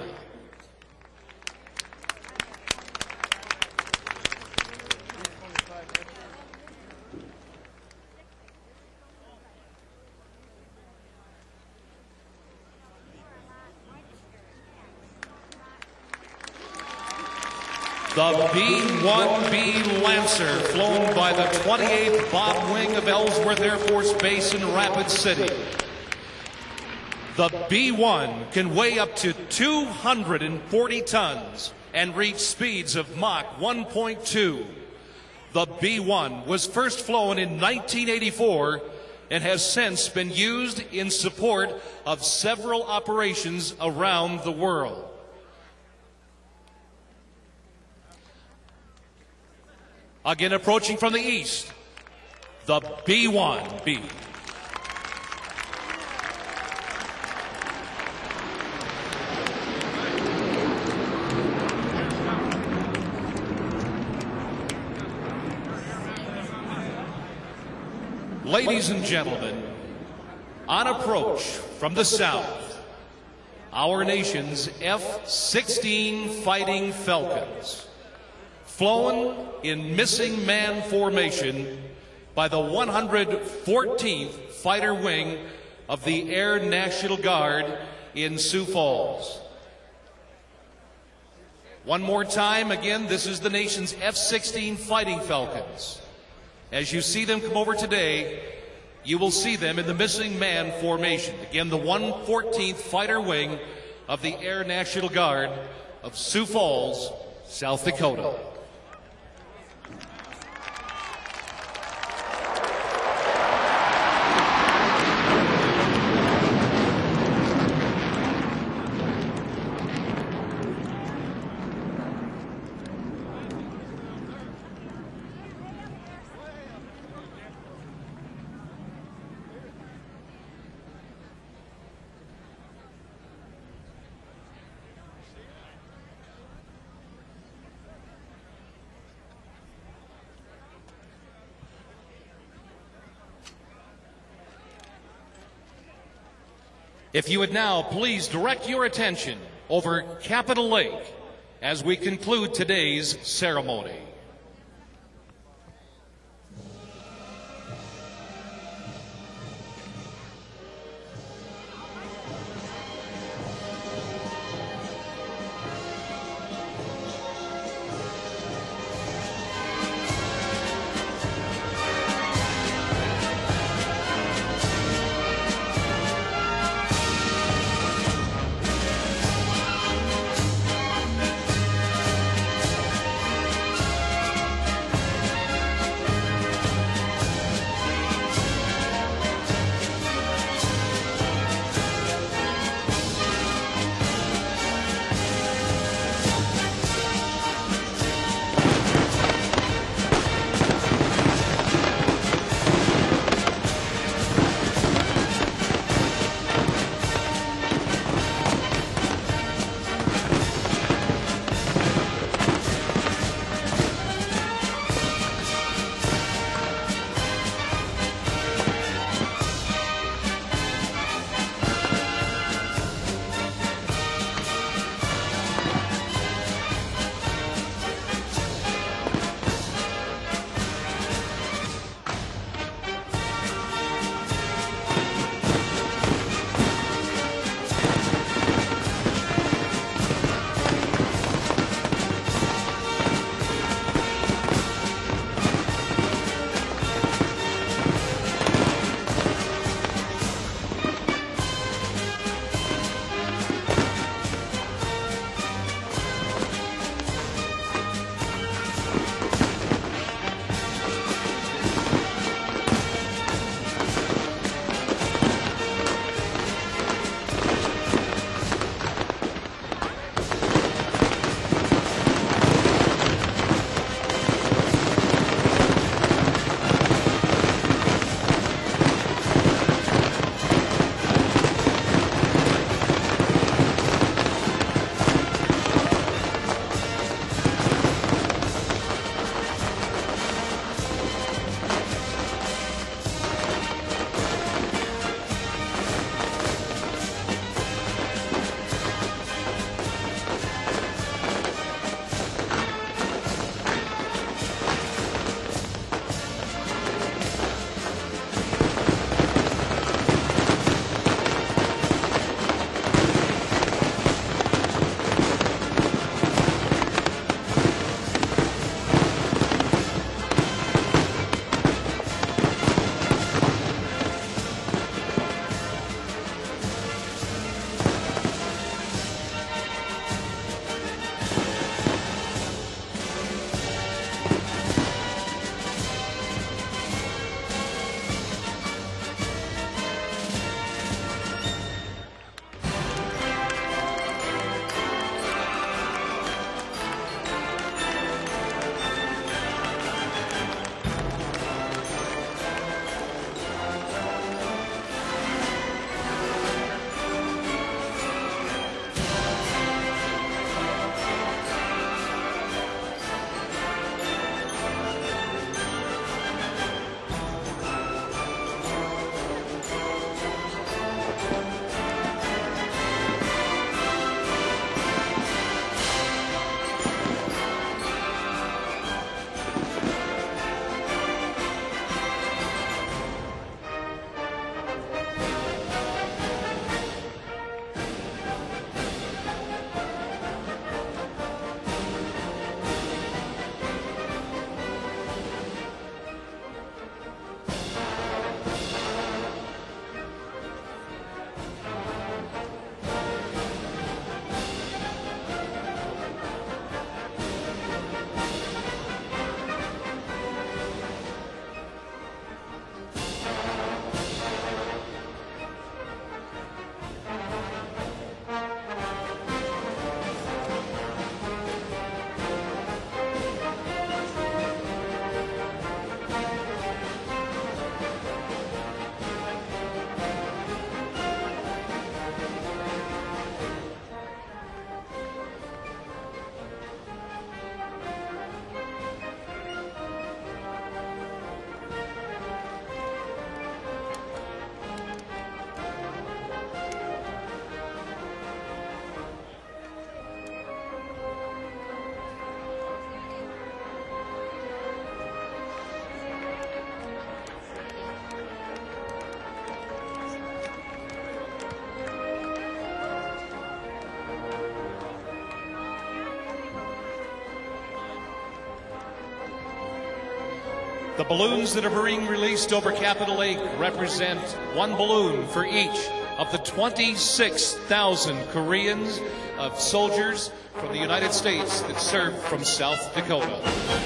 The B-1B Lancer, flown by the 28th Bomb Wing of Ellsworth Air Force Base in Rapid City. The B-1 can weigh up to 240 tons and reach speeds of Mach 1.2. The B-1 was first flown in 1984 and has since been used in support of several operations around the world. Again, approaching from the east, the B-1B. Ladies and gentlemen, on approach from the south, our nation's F-16 Fighting Falcons, flown in missing man formation by the 114th Fighter Wing of the Air National Guard in Sioux Falls. One more time, again, this is the nation's F-16 Fighting Falcons. As you see them come over today, you will see them in the missing man formation. Again, the 114th Fighter Wing of the Air National Guard of Sioux Falls, South Dakota. If you would now please direct your attention over Capitol Lake as we conclude today's ceremony. The balloons that are being released over Capitol Lake represent one balloon for each of the 26,000 Koreans of soldiers from the United States that served from South Dakota.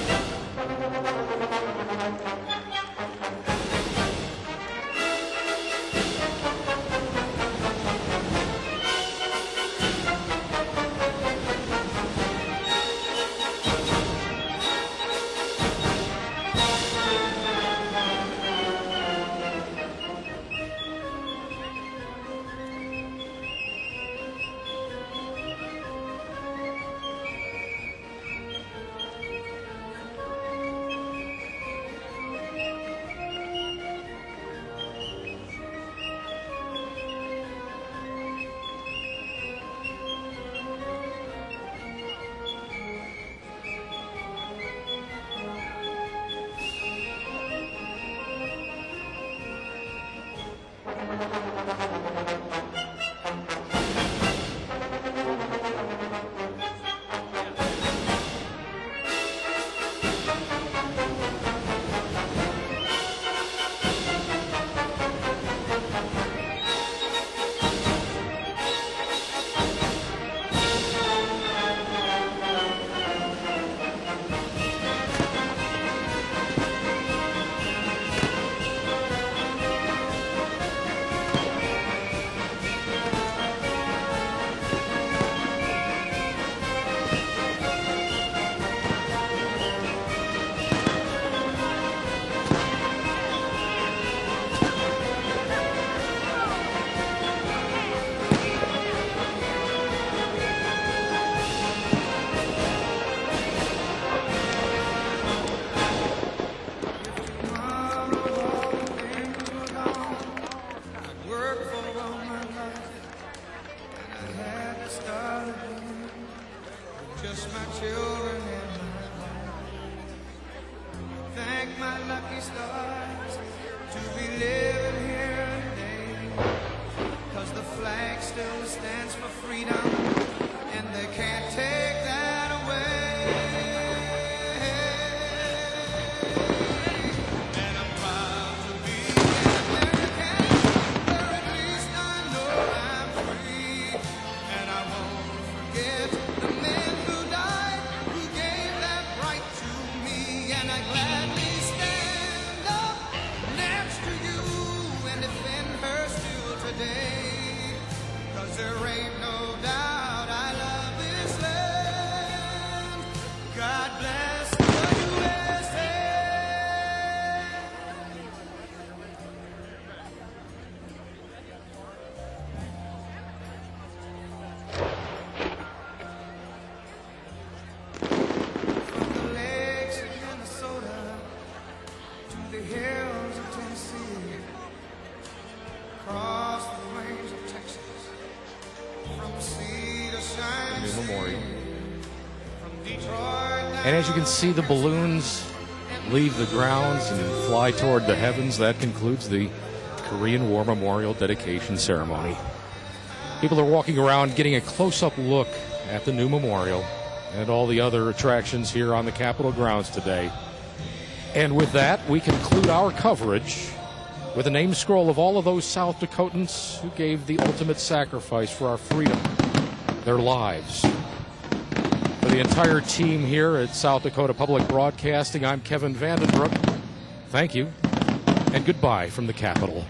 And as you can see, the balloons leave the grounds and fly toward the heavens. That concludes the Korean War Memorial Dedication Ceremony. People are walking around getting a close-up look at the new memorial and all the other attractions here on the Capitol grounds today. And with that, we conclude our coverage with a name scroll of all of those South Dakotans who gave the ultimate sacrifice for our freedom, their lives. For the entire team here at South Dakota Public Broadcasting, I'm Kevin Vandenbroek. Thank you, and goodbye from the Capitol.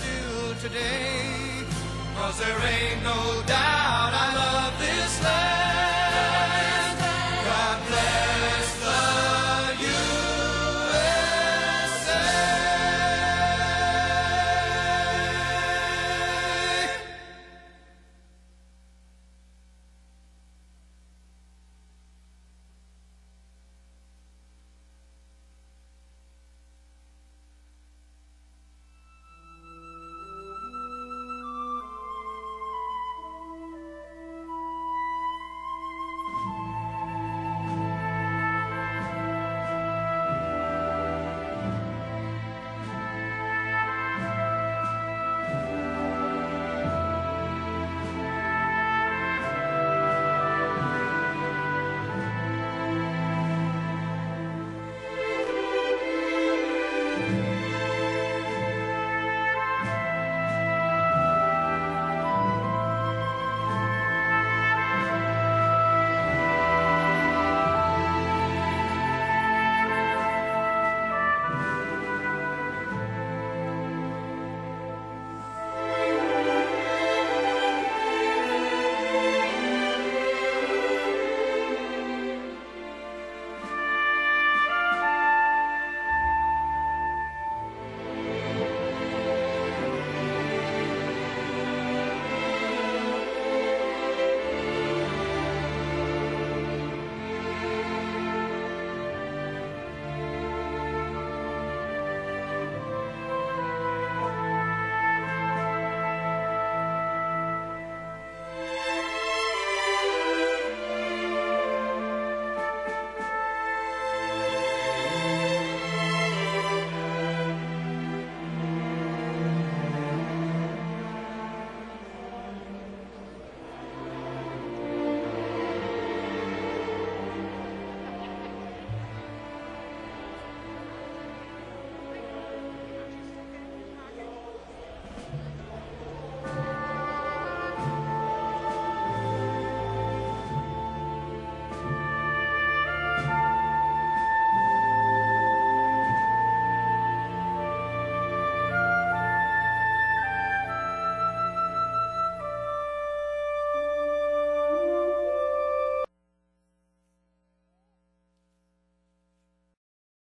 Today, 'cause there ain't no doubt I love this land.